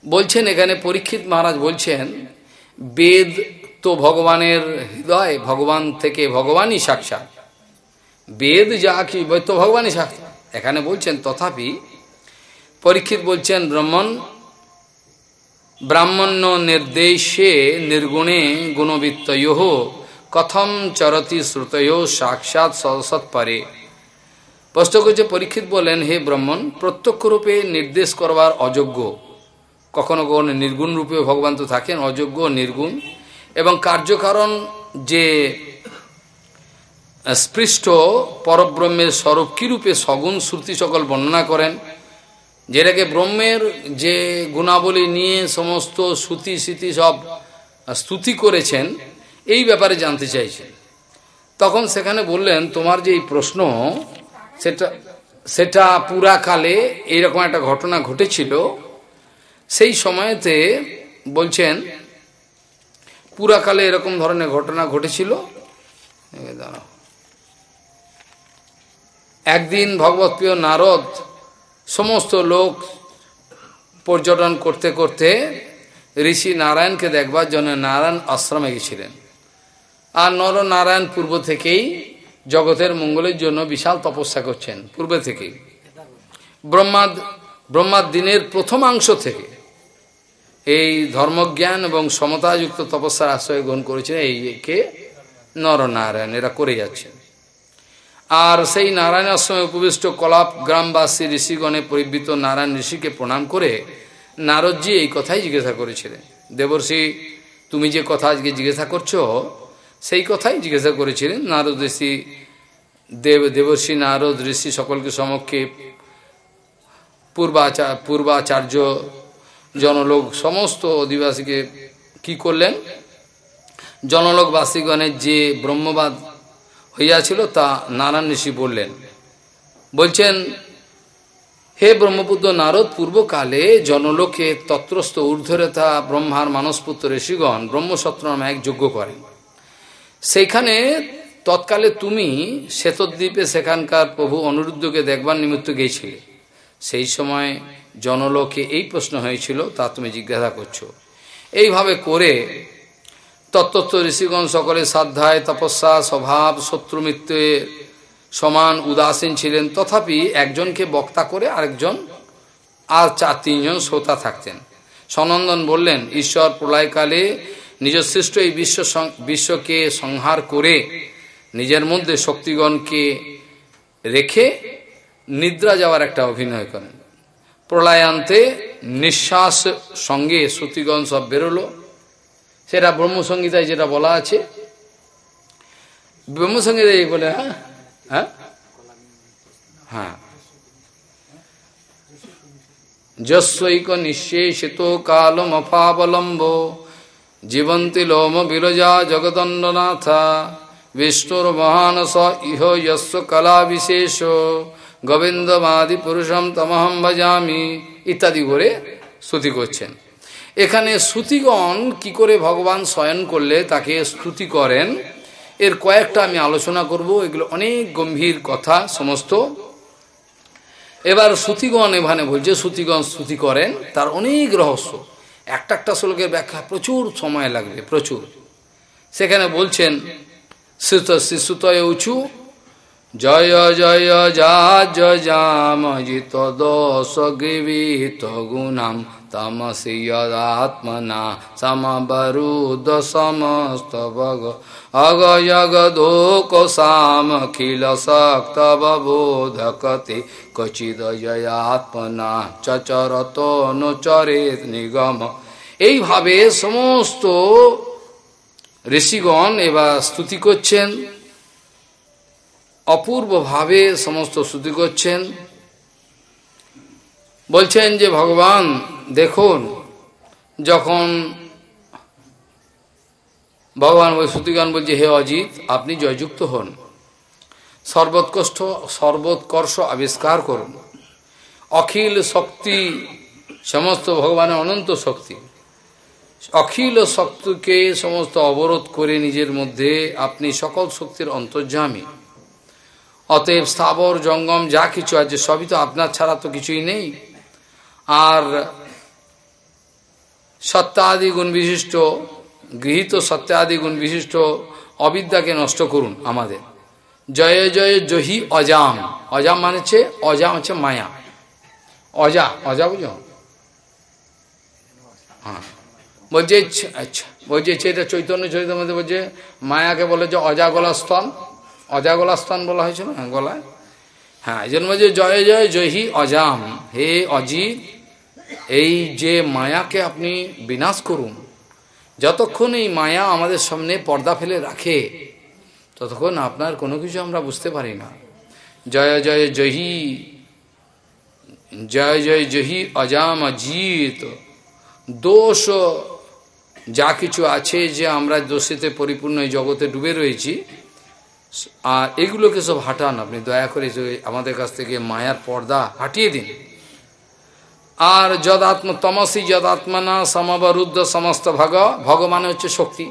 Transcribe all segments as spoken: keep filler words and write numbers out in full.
বলছেন এখানে পরীক্ষিত মহারাজ বলছেন বেদ তো ভগবানের হৃদয়, ভগবান থেকে ভগবানই সাক্ষাৎ, বেদ যা কি তো ভগবানই সাক্ষাৎ। এখানে বলছেন তথাপি পরীক্ষিত বলছেন ব্রাহ্মণ ব্রাহ্মণ্য নির্দেশে নির্গুণে গুণবিত্তয়োঃ কথম চরতি শ্রুতয়ো সাক্ষাৎ সদসৎ পারে। প্রশ্ন করছে পরীক্ষিত বলেন, হে ব্রাহ্মণ, প্রত্যক্ষ রূপে নির্দেশ করবার অযোগ্য, কখনো কখনো নির্গুণ রূপে ভগবান তো থাকেন, অযোগ্য নির্গুণ, এবং কার্যকারণ যে স্পৃষ্ট পরব্রহ্মের স্বরূপ কীরূপে সগুণ শ্রুতি সকল বর্ণনা করেন, যেটাকে ব্রহ্মের যে গুণাবলী নিয়ে সমস্ত শ্রুতি স্মৃতি সব স্তুতি করেছেন, এই ব্যাপারে জানতে চাইছেন। তখন সেখানে বললেন তোমার যে এই প্রশ্ন সেটা সেটা পুরাকালে এইরকম একটা ঘটনা ঘটেছিল। সেই সময়তে বলছেন পুরাকালে এরকম ধরনের ঘটনা ঘটেছিল। একদিন ভগবৎপ্রিয় নারদ সমস্ত লোক পর্যটন করতে করতে ঋষি নারায়ণকে দেখবার জন্য নারায়ণ আশ্রমে গেছিলেন। আর নর নারায়ণ পূর্ব থেকেই জগতের মঙ্গলের জন্য বিশাল তপস্যা করছেন, পূর্বে থেকেই ব্রহ্মাদ ব্রহ্মার দিনের প্রথমাংশ থেকে এই ধর্মজ্ঞান এবং সমতাযুক্ত তপস্যার আশ্রয় গ্রহণ করেছেন। এই কে নর নারায়ণ এরা করে যাচ্ছেন। আর সেই নারায়ণ আশ্রমে উপবিষ্ট কলাপ গ্রামবাসী ঋষিগণে পরিবৃত নারায়ণ ঋষিকে প্রণাম করে নারদজি এই কথাই জিজ্ঞাসা করেছিলেন, দেবর্ষি তুমি যে কথা আজকে জিজ্ঞাসা করছো সেই কথাই জিজ্ঞাসা করেছিলেন। নারদ ঋষি দেব দেবর্ষি নারদ ঋষি সকলকে সমক্ষে পূর্বাচার পূর্বাচার্য জনলোক সমস্ত অধিবাসীকে কি করলেন, জনলোকবাসীগণের যে ব্রহ্মবাদ হইয়াছিল তা নারায়ণ ঋষি বললেন। বলছেন, হে ব্রহ্মপুত্র নারদ, পূর্বকালে জনলোকে তত্রস্থ ঊর্ধ্বরেতা ব্রহ্মার মানসপুত্র ঋষিগণ ব্রহ্মসত্র নামে এক যজ্ঞ করেন। সেইখানে তৎকালে তুমি শ্বেতদ্বীপে সেখানকার প্রভু অনিরুদ্ধকে দেখবার নিমিত্ত গিয়েছিলে। সেই সময় জনলোকে এই প্রশ্ন হয়েছিল, তা তুমি জিজ্ঞাসা করছো। এইভাবে করে তত্ত্বত্ব ঋষিগণ সকলে সাধ্যায় তপস্যা স্বভাব শত্রুমিত্রে সমান উদাসীন ছিলেন। তথাপি একজনকে বক্তা করে আরেকজন আর চার তিনজন শ্রোতা থাকতেন। সনন্দন বললেন, ঈশ্বর প্রলয়কালে নিজের সৃষ্ট এই বিশ্ব বিশ্বকে সংহার করে নিজের মধ্যে শক্তিগণকে রেখে নিদ্রা যাওয়ার একটা অভিনয় করেন। প্রলয়ান্তে নিঃশ্বাস সঙ্গে শ্রুতিগণ সব বেরোলো। সেটা ব্রহ্মসংহিতায় যেটা বলা আছে, ব্রহ্মসংহিতায় বলে হ্যাঁ হ্যাঁ হ্যাঁ যস্বৈক নিঃশেষিত কালম অফাবলম্ব জীবন্তি লোম বিরজা জগদণ্ডনাথা বিষ্ণুর মহানস ইহ যস্য কলা বিশেষ গোবিন্দমাদি পুরুষম তমহম ভজামি ইত্যাদি করে স্তুতি করছেন। এখানে শ্রুতিগণ কি করে ভগবান শয়ন করলে তাকে স্তুতি করেন, এর কয়েকটা আমি আলোচনা করব। এগুলো অনেক গম্ভীর কথা সমস্ত। এবার শ্রুতিগণ এখানে বলছে শ্রুতিগণ স্তুতি করেন, তার অনেক রহস্য, একটা একটা শ্লোকের ব্যাখ্যা প্রচুর সময় লাগবে, প্রচুর। সেখানে বলছেন শ্রুত শিশুতয় উঁচু জয় জয় যা জয় জাম জিত দোষ গৃহীত গুণাম তমসিয়দাত্মনা সমবরুদ সমস্ত ভগ অগ জগদোক সামখিল শক্ত বোধকতে কচিদ জয়াত্মনা চচরত নচরেত নিগম। এইভাবে সমস্ত ঋষিগণ এবার স্তুতি করছেন, অপূর্বভাবে সমস্ত স্তুতি করছেন। বলছেন যে ভগবান দেখুন, যখন ভগবান ওই শ্রুতিগণ বলছে, হে অজিত আপনি জয়যুক্ত হন, সর্বোৎকৃষ্ট সর্বোৎকর্ষ আবিষ্কার করুন, অখিল শক্তি সমস্ত ভগবানের অনন্ত শক্তি, অখিল শক্তিকে সমস্ত অবরোধ করে নিজের মধ্যে আপনি সকল শক্তির অন্তর্যামী। অতএব স্থাবর জঙ্গম যা কিছু আছে সবই তো আপনার ছাড়া তো কিছুই নেই। আর সত্যাদি গুণ বিশিষ্ট, গৃহীত সত্যাদি গুণ বিশিষ্ট অবিদ্যাকে নষ্ট করুন আমাদের। জয় জয় জহি অজাম, অজাম মানে হচ্ছে, অজাম হচ্ছে মায়া, অজা, অজা বুঝো? হ্যাঁ বলছে, আচ্ছা বলছে এটা চৈতন্য চরিতার মধ্যে বলছে মায়াকে বলে যে অজাগলা স্তন, অজাগলা স্তন বলা হয়েছিল না গলায়। হ্যাঁ এই জন্য বলছে জয় জয় জহি অজাম, হে অজিত এই যে মায়াকে আপনি বিনাশ করুন। যতক্ষণ এই মায়া আমাদের সামনে পর্দা ফেলে রাখে ততক্ষণ আপনার কোনো কিছু আমরা বুঝতে পারি না। জয় জয় জহি, জয় জয় জহি অজাম অজিত, দোষ যা কিছু আছে যে আমরা দোষেতে পরিপূর্ণ এই জগতে ডুবে রয়েছি, আর এগুলোকে সব হাঁটান আপনি দয়া করে, আমাদের কাছ থেকে মায়ার পর্দা হাটিয়ে দিন। আর যদাত্ম তমসি যদাত্মনা সমবরুদ্ধ সমস্ত ভগ, ভগবান হচ্ছে শক্তি,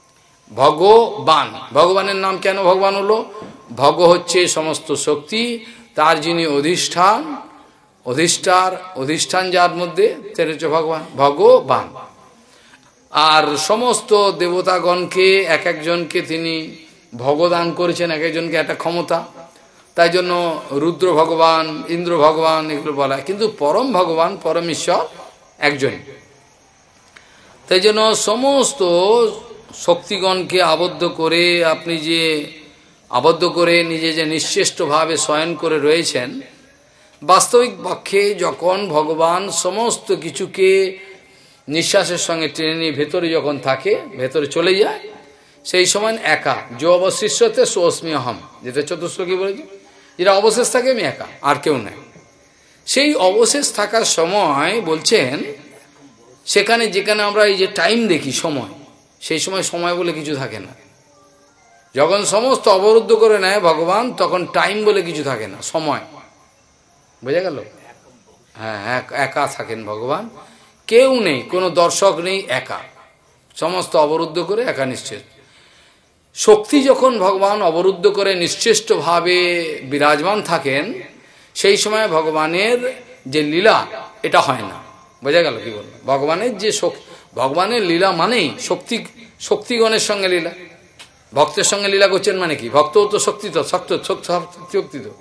ভগবান, ভগবানের নাম কেন ভগবান হলো? ভগ হচ্ছে সমস্ত শক্তি, তার যিনি অধিষ্ঠান, অধিষ্ঠার অধিষ্ঠান যার মধ্যে সেটা হচ্ছে ভগবান, ভগবান। আর সমস্ত দেবতাগণকে এক একজনকে তিনি ভগদান করেছেন, এক একজনকে একটা ক্ষমতা, তাই জন্য রুদ্র ভগবান, ইন্দ্র ভগবান এগুলো বলা, কিন্তু পরম ভগবান পরম ঈশ্বর একজন। তাই জন্য সমস্ত শক্তিগণকে আবদ্ধ করে আপনি যে আবদ্ধ করে নিজে যে নিশ্চেষ্টভাবে শয়ন করে রয়েছেন, বাস্তবিক পক্ষে যখন ভগবান সমস্ত কিছুকে নিঃশ্বাসের সঙ্গে টেনে নিয়ে ভেতরে যখন থাকে, ভেতরে চলে যায়, সেই সময় একা, যে অবশিষ্টতে সোস্মি অহম, যেটা চতুর্শ্লোকী বলেছে, যেটা অবশেষ থাকে আমি একা, আর কেউ নেই। সেই অবশেষ থাকার সময় বলছেন সেখানে যেখানে আমরা এই যে টাইম দেখি সময়, সেই সময় সময় বলে কিছু থাকে না। যখন সমস্ত অবরুদ্ধ করে নেয় ভগবান, তখন টাইম বলে কিছু থাকে না, সময়। বোঝা গেল? হ্যাঁ, একা থাকেন ভগবান, কেউ নেই, কোনো দর্শক নেই, একা, সমস্ত অবরুদ্ধ করে একা নিশ্চেষ্ট। শক্তি যখন ভগবান অবরুদ্ধ করে নিশ্চেষ্টভাবে বিরাজমান থাকেন, সেই সময় ভগবানের যে লীলা এটা হয় না। বোঝা গেল কি বলবো? ভগবানের যে ভগবানের লীলা মানেই শক্তি, শক্তিগণের সঙ্গে লীলা, ভক্তের সঙ্গে লীলা করছেন মানে কি? ভক্তও তো শক্তি, তো শক্ত শক্তি তো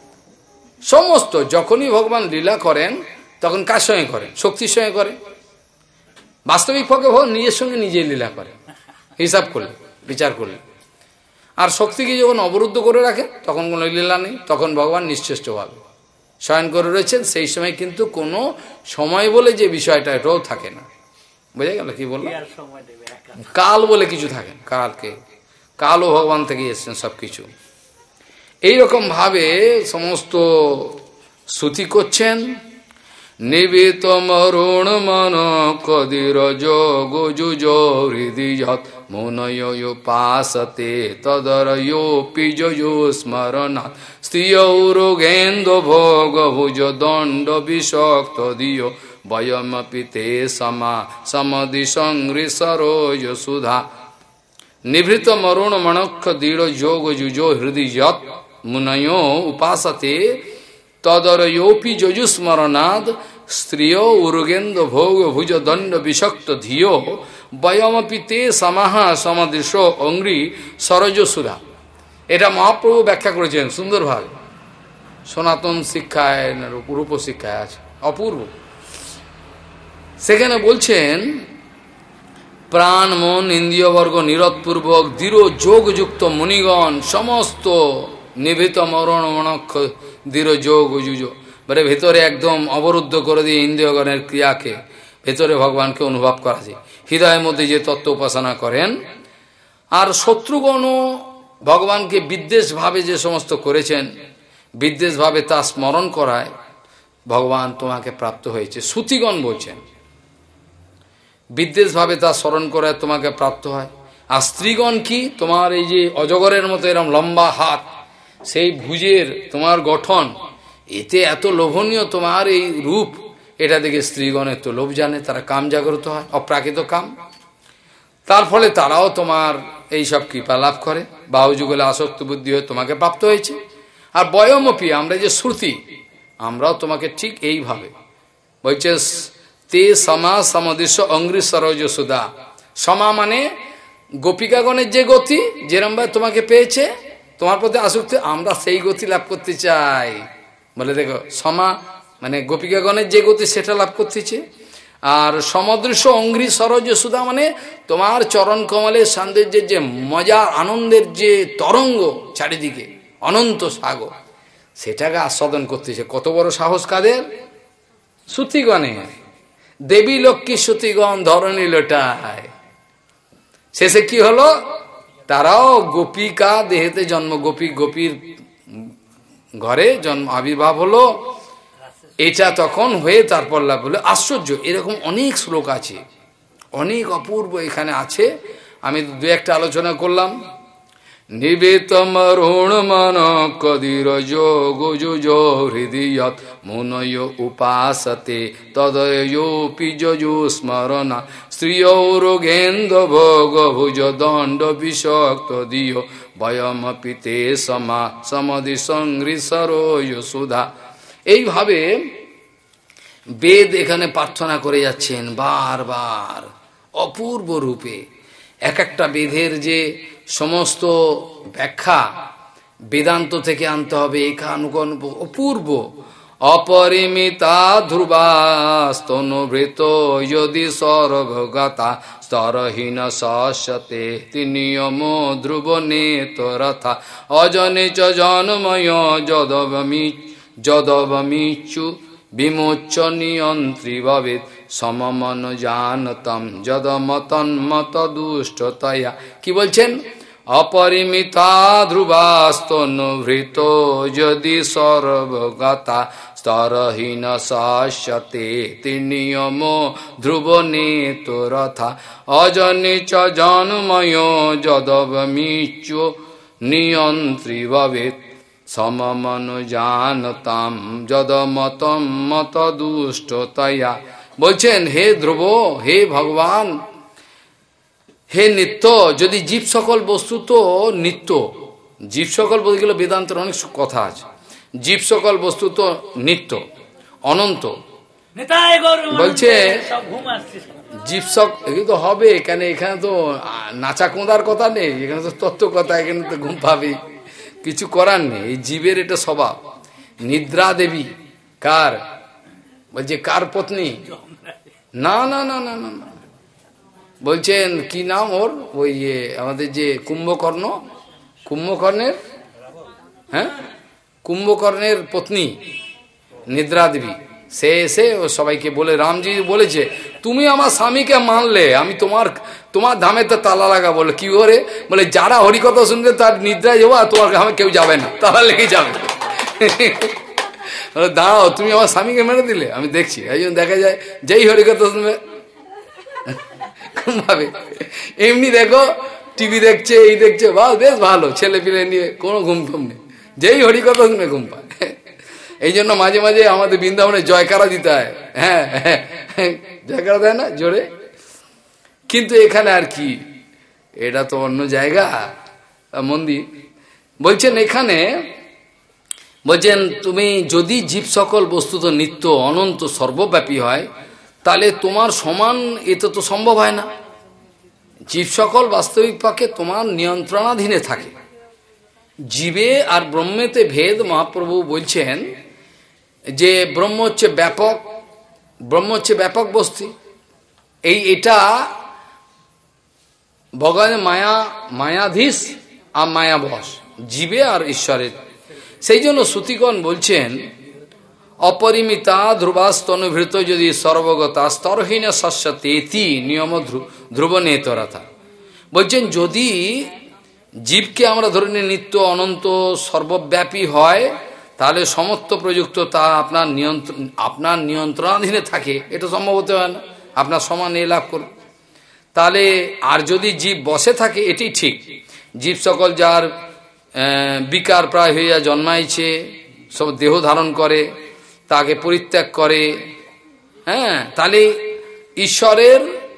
সমস্ত, যখনই ভগবান লীলা করেন তখন কার সঙ্গে করেন? শক্তির সঙ্গে করেন। বাস্তবিক পক্ষে ভগবান নিজের সঙ্গে নিজেই লীলা করেন, হিসাব করলে, বিচার করলে। আর শক্তিকে যখন অবরুদ্ধ করে রাখেন তখন কোনো লীলা নেই, তখন ভগবান নিশ্চেষ্টভাবে শয়ন করে রয়েছেন। সেই সময় কিন্তু কোনো সময় বলে যে বিষয়টা এটাও থাকে না। বোঝা গেল কি বললাম? কাল বলে কিছু থাকে, কালকে কালও ভগবান থেকে এসছেন সব কিছু। এইরকম ভাবে সমস্ত শ্রুতি করছেন। নিবিত মরুণ মন কদির যোগ যুজো হৃদি যত মনয় পাশতে তদরয়োপি যয়ো স্মরণাৎ স্ত্রিয়ৌরোগেন্দ ভোগ ভুজ দণ্ড বিষক্ত দিয় বয়মপি তে সমা সমদি সংহৃসরোজ সুধা। নিভৃত মরুণ মনক্ষ দৃঢ় যোগ যুজো হৃদি যত মুনয় উপাসতে তদরয়োপি যজুস্মরণাদ স্ত্রিয় উর্গেন্দ ভোগ ভুজ দণ্ড বিষক্ত ধিয় বয়মপি তে সমাহা সমদৃশ অঙ্গ্রি সরজ সুধা। এটা মহাপ্রভু ব্যাখ্যা করেছেন সুন্দরভাবে, সনাতন শিক্ষায় রূপ শিক্ষায় আছে, অপূর্ব। সেখানে বলছেন প্রাণ মন ইন্দ্রিয়বর্গ নিরতপূর্বক দৃঢ় যোগযুক্ত মুনিগণ সমস্ত নিভৃত মরণ মনক্ষ দৃঢ় যোগ যুজ, মানে ভেতরে একদম অবরুদ্ধ করে দিয়ে ইন্দ্রিয়গণের ক্রিয়াকে ভেতরে ভগবানকে অনুভব করা যায়, হৃদয়ের মধ্যে যে তত্ত্ব উপাসনা করেন। আর শত্রুগণও ভগবানকে বিদ্বেষভাবে যে সমস্ত করেছেন, বিদ্বেষভাবে তা স্মরণ করায় ভগবান তোমাকে প্রাপ্ত হয়েছে। শ্রুতিগণ বলছেন বিদ্বেষভাবে তা স্মরণ করায় তোমাকে প্রাপ্ত হয়। আর স্ত্রীগণ কি? তোমার এই যে অজগরের মতো এরকম লম্বা হাত, সেই ভুজের তোমার গঠন, এতে এত লোভনীয় তোমার এই রূপ, এটা দেখে স্ত্রীগণের তো লোভ জানে, তারা কাম জাগ্রত হয়, অপ্রাকৃত কাম। তার ফলে তারাও তোমার এই সব কৃপা লাভ করে, বাহুযুগলে আসক্ত বুদ্ধি হয়ে তোমাকে প্রাপ্ত হয়েছে। আর বয়মপি, আমরা যে শ্রুতি, আমরাও তোমাকে ঠিক এইভাবে বলছে তে সমা সমদৃশ্য অঙ্গ্রি সরোজ সুধা। সমা মানে গোপিকাগণের যে গতি, যেরম ভাবে তোমাকে পেয়েছে, তোমার প্রতি আসক্তি, আমরা সেই গতি লাভ করতে চাই। বলে দেখো, সমা মানে গোপিকাগণের যে গতি সেটা লাভ করতেছে। আর সমদৃশ্য অঙ্ঘ্রি সরোজ সুধা মানে তোমার চরণ কমলের সৌন্দর্যের যে মজা, আনন্দের যে তরঙ্গ চারিদিকে, অনন্ত সাগর, সেটাকে আস্বাদন করতেছে। কত বড় সাহস কাদের? শ্রুতিগণে, দেবী লক্ষ্মী শ্রুতিগণ ধরণী লোটায়। শেষে কি হলো? তারাও গোপিকা দেহেতে জন্ম, গোপী গোপীর ঘরে জন্ম আবির্ভাব হলো। এটা তখন হয়ে তারপর লাভ হলো। আশ্চর্য, এরকম অনেক শ্লোক আছে, অনেক অপূর্ব এখানে আছে। আমি দু একটা আলোচনা করলাম। নিবেতম রুণ মন কদির যোগো হৃদয়ত মুনয় উপাসতে তদয়োপি যজু স্মরণা শ্রিয়ৌরোগেন্দ্র ভোগ ভুজ দণ্ড বিষক্ত দিয় বয়মপি তে সমা সমধি সংগ্রি সরোয় সুধা। এইভাবে বেদ এখানে প্রার্থনা করে যাচ্ছেন বারবার অপূর্ব রূপে। এক একটা বেদের যে সমস্ত ব্যাখ্যা বেদান্ত থেকে আনতে হবে, এখানুগণ অপূর্ব। অপরিমিতা ধ্রুবাস্তনুভৃত যদি সর্বগতা স্তরহীন সস্যতে তিনিয়ম ধ্রুব নেতরথা অজনে চ জন্ময় যদবমি যদবমিচু বিমোচ্চ নিয়ন্ত্রী ভবেৎ সমমন জানতম যদমতন্মত দুষ্টতয়া। কি বলছেন? অপরিমিতা ধ্রুবাস্তনুভৃত যদি সর্বগতা স্তরহীন সস্যতে তিনিয়ম ধ্রুব নেতরথা অজনে চ জন্ময় যদবমিচু নিয়ন্ত্রী ভবেৎ সমমন জানতাম যদমতম মত দুষ্টতয়া। বলছেন হে ধ্রুব, হে ভগবান, হে নিত্য, যদি জীব সকল বস্তু তো নিত্য, জীব সকল বলতে গেলে বেদান্তের অনেক কথা আছে। জীব সকল বস্তু তো নিত্য, অনন্ত। বলছে জীব সক এগুলো তো হবে, কেন এখানে তো নাচা কোঁদার কথা নেই, এখানে তো তত্ত্ব কথা, এখানে তো ঘুম পাবি, কিছু করার নেই। এই জীবের এটা স্বভাব। নিদ্রা দেবী কার? বলছে কার পত্নী? না না না না না না বলছেন কি নাম ওর? ওই আমাদের যে কুম্ভকর্ণ, কুম্ভকর্ণের, হ্যাঁ কুম্ভকর্ণের পত্নী নিদ্রা দেবী। সে এসে ও সবাইকে বলে, রামজি বলেছে তুমি আমার স্বামীকে মানলে আমি তোমার তোমার ধামে তো তালা লাগা। বলে কি করে? বলে যারা হরিকথা শুনবে তার নিদ্রায় যাবো, আর তোমার ধামে কেউ যাবে না, তালা লেগে যাবে। দাঁড়াও, তুমি আমার স্বামীকে মেরে দিলে, আমি দেখছি। এই জন্য দেখা যায় যেই হরিকথা শুনবে ভাবে এমনি দেখো টিভি দেখছে, এই দেখছে, বা বেশ ভালো, ছেলে পিলে নিয়ে কোনো ঘুম ঘুম নেই, যেই হরিকথা শুনে ঘুম পায়। এই জন্য মাঝে মাঝে আমাদের বৃন্দাবনে জয়কারা দিতে হয়। হ্যাঁ জয়কারা দেয় না জোরে, কিন্তু এখানে আর কি, এটা তো অন্য জায়গা মন্দির। বলছেন এখানে, বলছেন তুমি যদি জীব সকল বস্তু তো নিত্য অনন্ত সর্বব্যাপী হয়, তাহলে তোমার সমান এতে তো সম্ভব হয় না। জীব সকল বাস্তবিক পক্ষে তোমার নিয়ন্ত্রণাধীনে থাকে। জীবে আর ব্রহ্মেতে ভেদ। মহাপ্রভু বলছেন যে ব্রহ্ম হচ্ছে ব্যাপক, ব্রহ্ম হচ্ছে ব্যাপক বস্তু। এই এটা ভগবানের মায়া, মায়াধীশ আর মায়াবশ, জীবে আর ঈশ্বরের। সেই জন্য শ্রুতিগণ বলছেন অপরিমিতা ধ্রুবাস্তনুভৃত যদি সর্বগতা স্তরহীন শস্যতে ইতি নিয়ম ধ্রুব নেতরথা। বলছেন যদি জীবকে আমরা ধরে নিই নিত্য অনন্ত সর্বব্যাপী হয়, তাহলে সমস্ত প্রযুক্ত তা আপনার নিয়ন্ত্রণ আপনার নিয়ন্ত্রণাধীনে থাকে, এটা সম্ভব হতে হয় না, আপনার সমান এ লাভ করুন। তাহলে আর যদি জীব বসে থাকে, এটি ঠিক। জীব সকল যার বিকার প্রায় হইয়া জন্মাইছে, সব দেহ ধারণ করে, তাকে পরিত্যাগ করে, হ্যাঁ, তাহলে ঈশ্বরের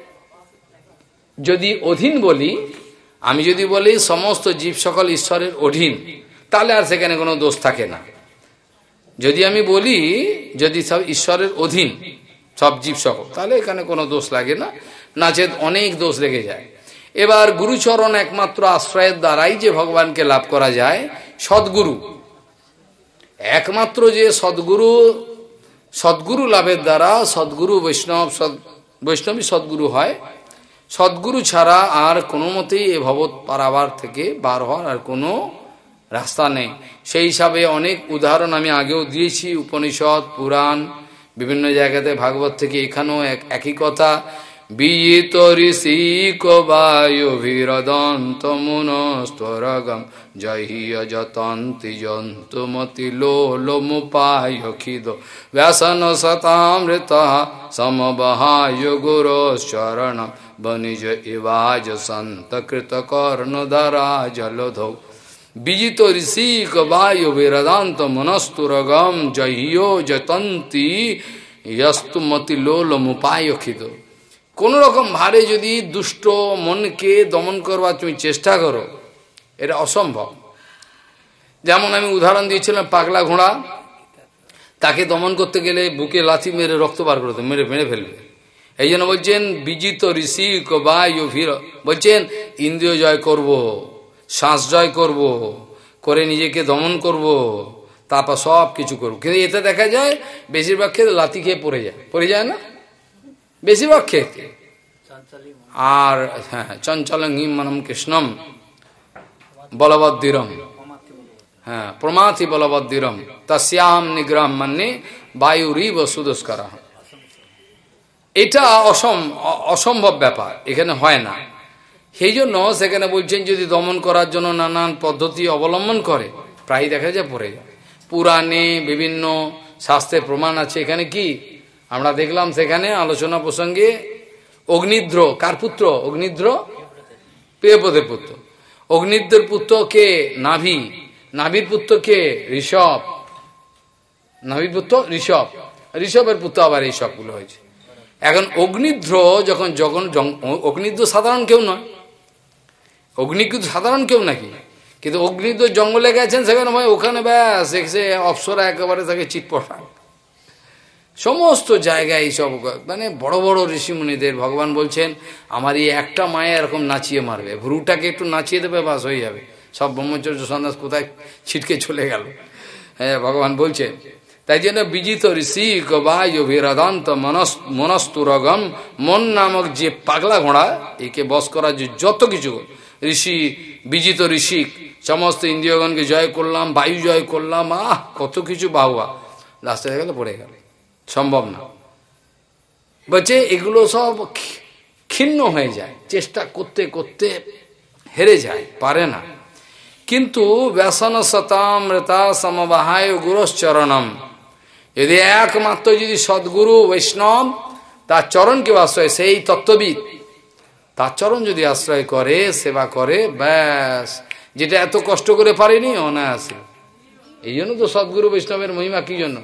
যদি অধীন বলি, আমি যদি বলি সমস্ত জীব সকল ঈশ্বরের অধীন, তাহলে আর সেখানে কোনো দোষ থাকে না। যদি আমি বলি যদি সব ঈশ্বরের অধীন, সব জীব সকল, তাহলে এখানে কোনো দোষ লাগে না, নাচেত অনেক দোষ লেগে যায়। এবার গুরুচরণ একমাত্র আশ্রয়ের দ্বারাই যে ভগবানকে লাভ করা যায়, সদ্গুরু একমাত্র যে সদ্গুরু, সদ্গুরু লাভের দ্বারা সদ্গুরু বৈষ্ণব সদ বৈষ্ণবী সদ্গুরু হয়। সদ্গুরু ছাড়া আর কোনো মতেই এ ভবৎ পারাবার থেকে বার হওয়ার আর কোনো রাস্তা নেই। সেই হিসাবে অনেক উদাহরণ আমি আগেও দিয়েছি, উপনিষদ, পুরাণ, বিভিন্ন জায়গাতে, ভাগবত থেকে, এখানেও এক একই কথা। বিজিত ঋষি কবায়ুভিরদন্ত মুনস্তরগম জহিয় যতন্তি জন্তুমতি লোলমুপায় খিদ ব্যাসন শতামৃত সমবহায় গুরোশ্চরণম বনিজ ইবাজ সন্ত কৃত কর্ণধরা জলধৌ। বিজিত ঋষি কবায়ুভিরদন্ত মুনস্তুরগম জহিয় যতন্তি যস্তুমতি লোলমুপায় খিদ। কোন রকম ভারে যদি দুষ্ট মনকে দমন করবার তুমি চেষ্টা করো, এটা অসম্ভব। যেমন আমি উদাহরণ দিয়েছিলাম, পাগলা ঘোড়া, তাকে দমন করতে গেলে বুকে লাথি মেরে রক্ত বার করতে মেরে মেরে ফেলবে। এই জন্য বলছেন বিজিত ঋষি কবায়ুভির, বলছেন ইন্দ্রিয় জয় করব, শ্বাস জয় করব, করে নিজেকে দমন করব, তারপর সব কিছু করব। কিন্তু এতে দেখা যায় বেশিরভাগ ক্ষেত্রে লাথি খেয়ে পড়ে যায়, পড়ে যায় না বেশিরভাগ ক্ষেত্রে। আর হ্যাঁ, চঞ্চলং মনম কৃষ্ণম বলবদ্দিরম, হ্যাঁ প্রমাথি বলবদ্দিরম তস্যাম নিগ্রহ মানে বায়ুরিব সুদস্করা। এটা অসম অসম্ভব ব্যাপার, এখানে হয় না। সেই জন্য সেখানে বলছেন যদি দমন করার জন্য নানান পদ্ধতি অবলম্বন করে, প্রায় দেখা যায় পড়ে যায়। পুরাণে বিভিন্ন শাস্ত্রের প্রমাণ আছে। এখানে কি আমরা দেখলাম, সেখানে আলোচনা প্রসঙ্গে অগ্নিদ্র, কার পুত্র? অগ্নিদ্র, প্রিয়পদের পুত্র। অগ্নিদ্রের পুত্র কে? নাভি। নাভির পুত্র কে? ঋষভ। নাভির পুত্র ঋষভ, ঋষভের পুত্র আবার এই সবগুলো হয়েছে। এখন অগ্নিদ্র যখন যখন অগ্নিদ্র সাধারণ কেউ নয়, অগ্নি কিন্তু সাধারণ কেউ নাকি, কিন্তু অগ্নিদ্র জঙ্গলে গেছেন, সেখানে ওখানে ব্যাস সে অপ্সরা একেবারে তাকে চিৎপটান সমস্ত জায়গায় এইসব, মানে বড় বড় ঋষিমুনিদের ভগবান বলছেন আমার এই একটা মায়ে এরকম নাচিয়ে মারবে, ভ্রুটাকে একটু নাচিয়ে দেবে, বাস হয়ে যাবে, সব ব্রহ্মচর্য সন্ন্যাস কোথায় ছিটকে চলে গেল। হ্যাঁ, ভগবান বলছেন। তাই জন্য বিজিত ঋষি কবায়ুভিরদন্ত মনস্তুরগম, মন নামক যে পাগলা ঘোড়া, একে বশ করার যে যত কিছু ঋষি, বিজিত ঋষি, সমস্ত ইন্দ্রিয়গণকে জয় করলাম, বায়ু জয় করলাম, আহ কত কিছু বাহুয়া, লাস্টে হয়ে গেল পড়ে গেল, সম্ভব না। বলছে এগুলো সব ক্ষীণ হয়ে যায়, চেষ্টা করতে করতে হেরে যায়, পারে না। কিন্তু ব্যসন শতামৃতা সমবাহায় গুরুশ্চরণম, যদি একমাত্র যদি সদ্গুরু বৈষ্ণব তার চরণকে আশ্রয়, সেই তত্ত্ববিদ তার চরণ যদি আশ্রয় করে, সেবা করে, ব্যাস যেটা এত কষ্ট করে পারেনি অনায়াসে। এই জন্য তো সদ্গুরু বৈষ্ণবের মহিমা কি জন্য,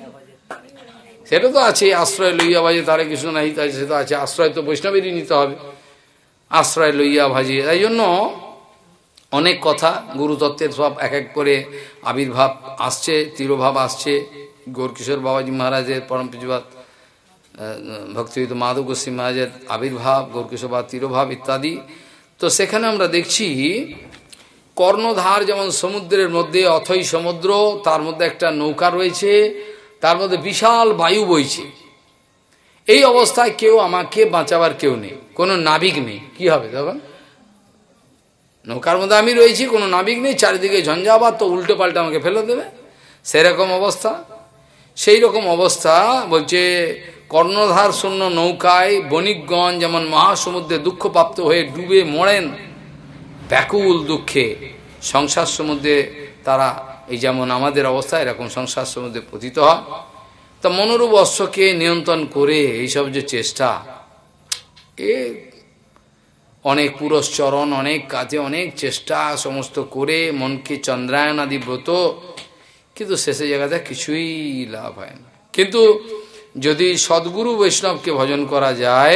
সেটা তো আছে, আশ্রয় লইয়া ভাজে তারে কৃষ্ণ নাই, তাই সে তো আছে, আশ্রয় তো বৈষ্ণবেরই নিতে হবে, আশ্রয় লইয়া ভাজে। তাই জন্য অনেক কথা গুরুতত্ত্বের সব এক এক করে আবির্ভাব আসছে, তিরোভাব আসছে। গৌরকিশোর বাবাজি মহারাজের পরম পূজ্যপাদ ভক্তিবিদ মাধব গোস্বামী মহারাজের আবির্ভাব, গৌরকিশোর বাবা তিরোভাব ইত্যাদি। তো সেখানে আমরা দেখছি কর্ণধার যেমন সমুদ্রের মধ্যে, অথই সমুদ্র, তার মধ্যে একটা নৌকা রয়েছে, তার মধ্যে বিশাল বায়ু বইছে। এই অবস্থায় কেউ আমাকে বাঁচাবার কেউ নেই, কোনো নাবিক নেই, কি হবে তখন? নৌকার মধ্যে আমি রয়েছি, কোনো নাবিক নেই, চারিদিকে ঝঞ্ঝাবাত, তো উল্টো পাল্টা আমাকে ফেলে দেবে, সেরকম অবস্থা। সেই রকম অবস্থা বলছে কর্ণধার শূন্য নৌকায় বণিকগণ যেমন মহাসমুদ্রে দুঃখপ্রাপ্ত হয়ে ডুবে মরেন ব্যাকুল দুঃখে, সংসার সমুদ্রে তারা এই যেমন আমাদের অবস্থা এরকম সংসার সমুদ্রে পতিত হয়। তা মনোরূপ অশ্বকে নিয়ন্ত্রণ করে এইসব যে চেষ্টা, এ অনেক পুরস্চরণ, অনেক কাজে অনেক চেষ্টা সমস্ত করে মনকে চন্দ্রায়ণ আদি ব্রত, কিন্তু শেষে জায়গাতে কিছুই লাভ হয় না। কিন্তু যদি সদ্গুরু বৈষ্ণবকে ভজন করা যায়,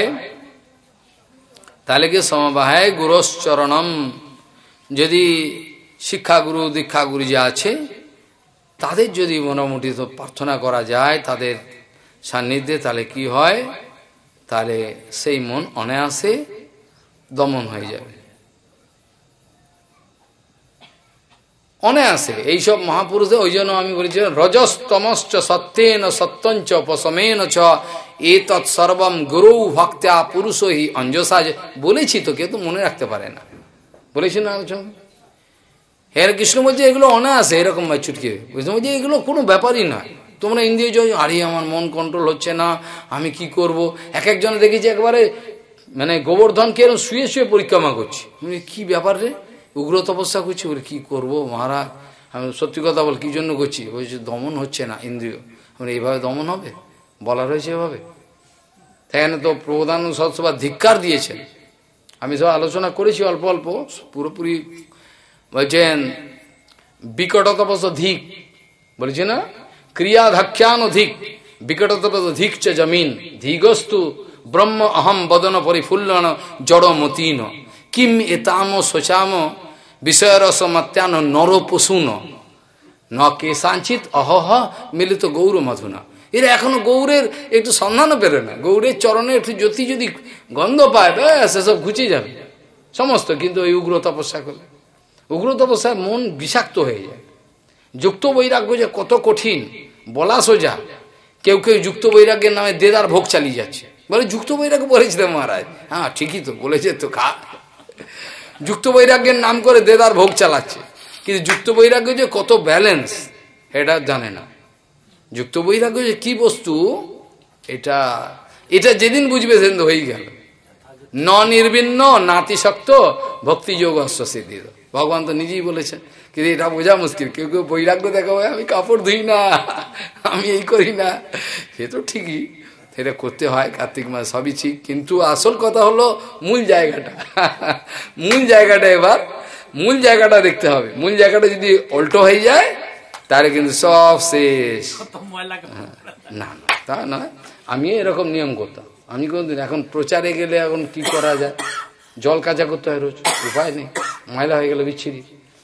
তাহলে কি সমবাহায় গুরুশ্চরণম, যদি শিক্ষাগুরু দীক্ষাগুরু যে আছে তাদের যদি মোটামুটি তো প্রার্থনা করা যায়, তাদের সান্নিধ্যে, তাহলে কি হয়, তাহলে সেই মন অনায়াসে দমন হয়ে যাবে, অনায়াসে। এইসব মহাপুরুষে ওই জন্য আমি বলেছি রজস্তমশ্চ সত্যেন সত্যঞ্চ পশমেন চ এতৎ সর্বম গুরু ভক্ত্যা পুরুষ হি অঞ্জসা। বলেছি তো, কেউ তো মনে রাখতে পারে না, বলেছি না আলোচনা। হ্যাঁ, কৃষ্ণ বলছে এগুলো অনায়াসে, এরকম ভাই চুটকে কৃষ্ণ বলছে এগুলো কোনো ব্যাপারই নয়। তোমরা ইন্দ্রিয় জয়, আরে আমার মন কন্ট্রোল হচ্ছে না, আমি কি করব। এক একজনে দেখেছি একবারে মানে গোবর্ধনকে এরকম শুয়ে শুয়ে পরিক্রমা করছি, কি ব্যাপার রে, উগ্র তপস্যা করছি, বলে কি করব মহারাজ। আমি সত্যি কথা বল, কি জন্য করছি, বলছি দমন হচ্ছে না ইন্দ্রিয়। মানে এইভাবে দমন হবে, বলা রয়েছে এভাবে। এখানে তো প্রধান সৎসভা ধিক্কার দিয়েছেন, আমি সব আলোচনা করেছি অল্প অল্প, পুরোপুরি। বলছেন বিকটতপস ধিক, বলছে না, ক্রিয়াধাখ্যান অধিক বিকটতপস ধিক চ জমিন ধিগস্তু ব্রহ্ম অহম বদন পরিফুল্লন জড়মতীন কিম এতাম শোচাম বিষয়রস মত্যান নর পশুন ন কেশাঞ্চিত অহহ মিলিত গৌর মধুনা। এরা এখনো গৌরের একটু সন্ধানও পেরে না, গৌরের চরণে একটু জ্যোতি যদি গন্ধ পায় ব্যাস সেসব ঘুচিয়ে যাবে সমস্ত। কিন্তু ওই উগ্র তপস্যা করলে, উগ্র তপস্যায় মন বিষাক্ত হয়ে যায়। যুক্ত বৈরাগ্য যে কত কঠিন বলা সোজা, কেউ কেউ যুক্ত বৈরাগ্যের নামে দেদার ভোগ চালিয়ে যাচ্ছে, বলে যুক্ত বৈরাগ্য বলেছিলেন মহারাজ, হ্যাঁ ঠিকই তো বলেছে তো, খা। যুক্ত বৈরাগ্যের নাম করে দেদার ভোগ চালাচ্ছে, কিন্তু যুক্ত বৈরাগ্য যে কত ব্যালেন্স এটা জানে না। যুক্ত বৈরাগ্য যে কি বস্তু, এটা এটা যেদিন বুঝবে সেদিন হয়ে গেল। ন নির্বিন্ন নাতিশক্ত ভক্তিযোগ অশ্বসিদ্ধি, ভগবান তো নিজেই বলেছেন। কিন্তু এটা বোঝা মুশকিল, কেউ কেউ বৈরাগ্য দেখাবো আমি কাপড় ধুই না, আমি এই করি না, সে তো ঠিকই, সেটা করতে হয় কার্তিক মাস, সবই ঠিক। কিন্তু আসল কথা হলো মূল জায়গাটা, মূল জায়গাটা এবার মূল জায়গাটা দেখতে হবে। মূল জায়গাটা যদি উল্টো হয়ে যায় তাহলে কিন্তু সব শেষ। না না তা নয়, আমি এরকম নিয়ম করতাম। আমি কোনদিন, এখন প্রচারে গেলে এখন কি করা যায়, জল কাজা করতে হয় রোজ, উপায় নেই, ময়লা হয়ে গেলে বিচ্ছিরি।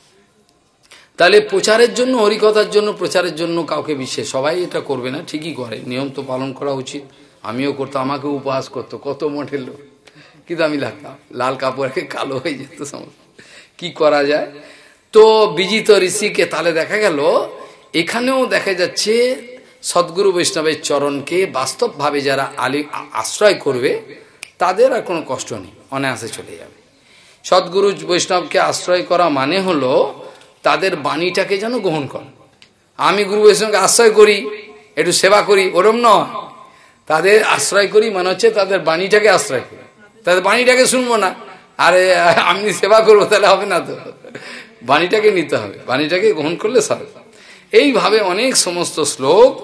তাহলে প্রচারের জন্য, হরিকথার জন্য, প্রচারের জন্য কাউকে বিশেষ, সবাই এটা করবে না, ঠিকই করে, নিয়ম তো পালন করা উচিত। আমিও করতাম, আমাকে উপহাস করতো কত মঠের লোক, কিন্তু আমি লাগতাম লাল কাপড়ে কালো হয়ে যেত সমস্ত, কি করা যায়। তো বিজিত ঋষিকে তাহলে দেখা গেল, এখানেও দেখা যাচ্ছে সদ্গুরু বৈষ্ণবের চরণকে বাস্তবভাবে যারা আলি আশ্রয় করবে তাদের আর কোনো কষ্ট নেই, অনায়াসে চলে যাবে। সদ্গুরু বৈষ্ণবকে আশ্রয় করা মানে হলো তাদের বাণীটাকে যেন গ্রহণ করে। আমি গুরু বৈষ্ণবকে আশ্রয় করি, একটু সেবা করি, ওরম নয়। তাদের আশ্রয় করি মানে হচ্ছে তাদের বাণীটাকে আশ্রয় করি, তাদের বাণীটাকে শুনবো না, আরে আমি সেবা করবো তাহলে হবে না তো, বাণীটাকে নিতে হবে, বাণীটাকে গ্রহণ করলে সারে। এইভাবে অনেক সমস্ত শ্লোক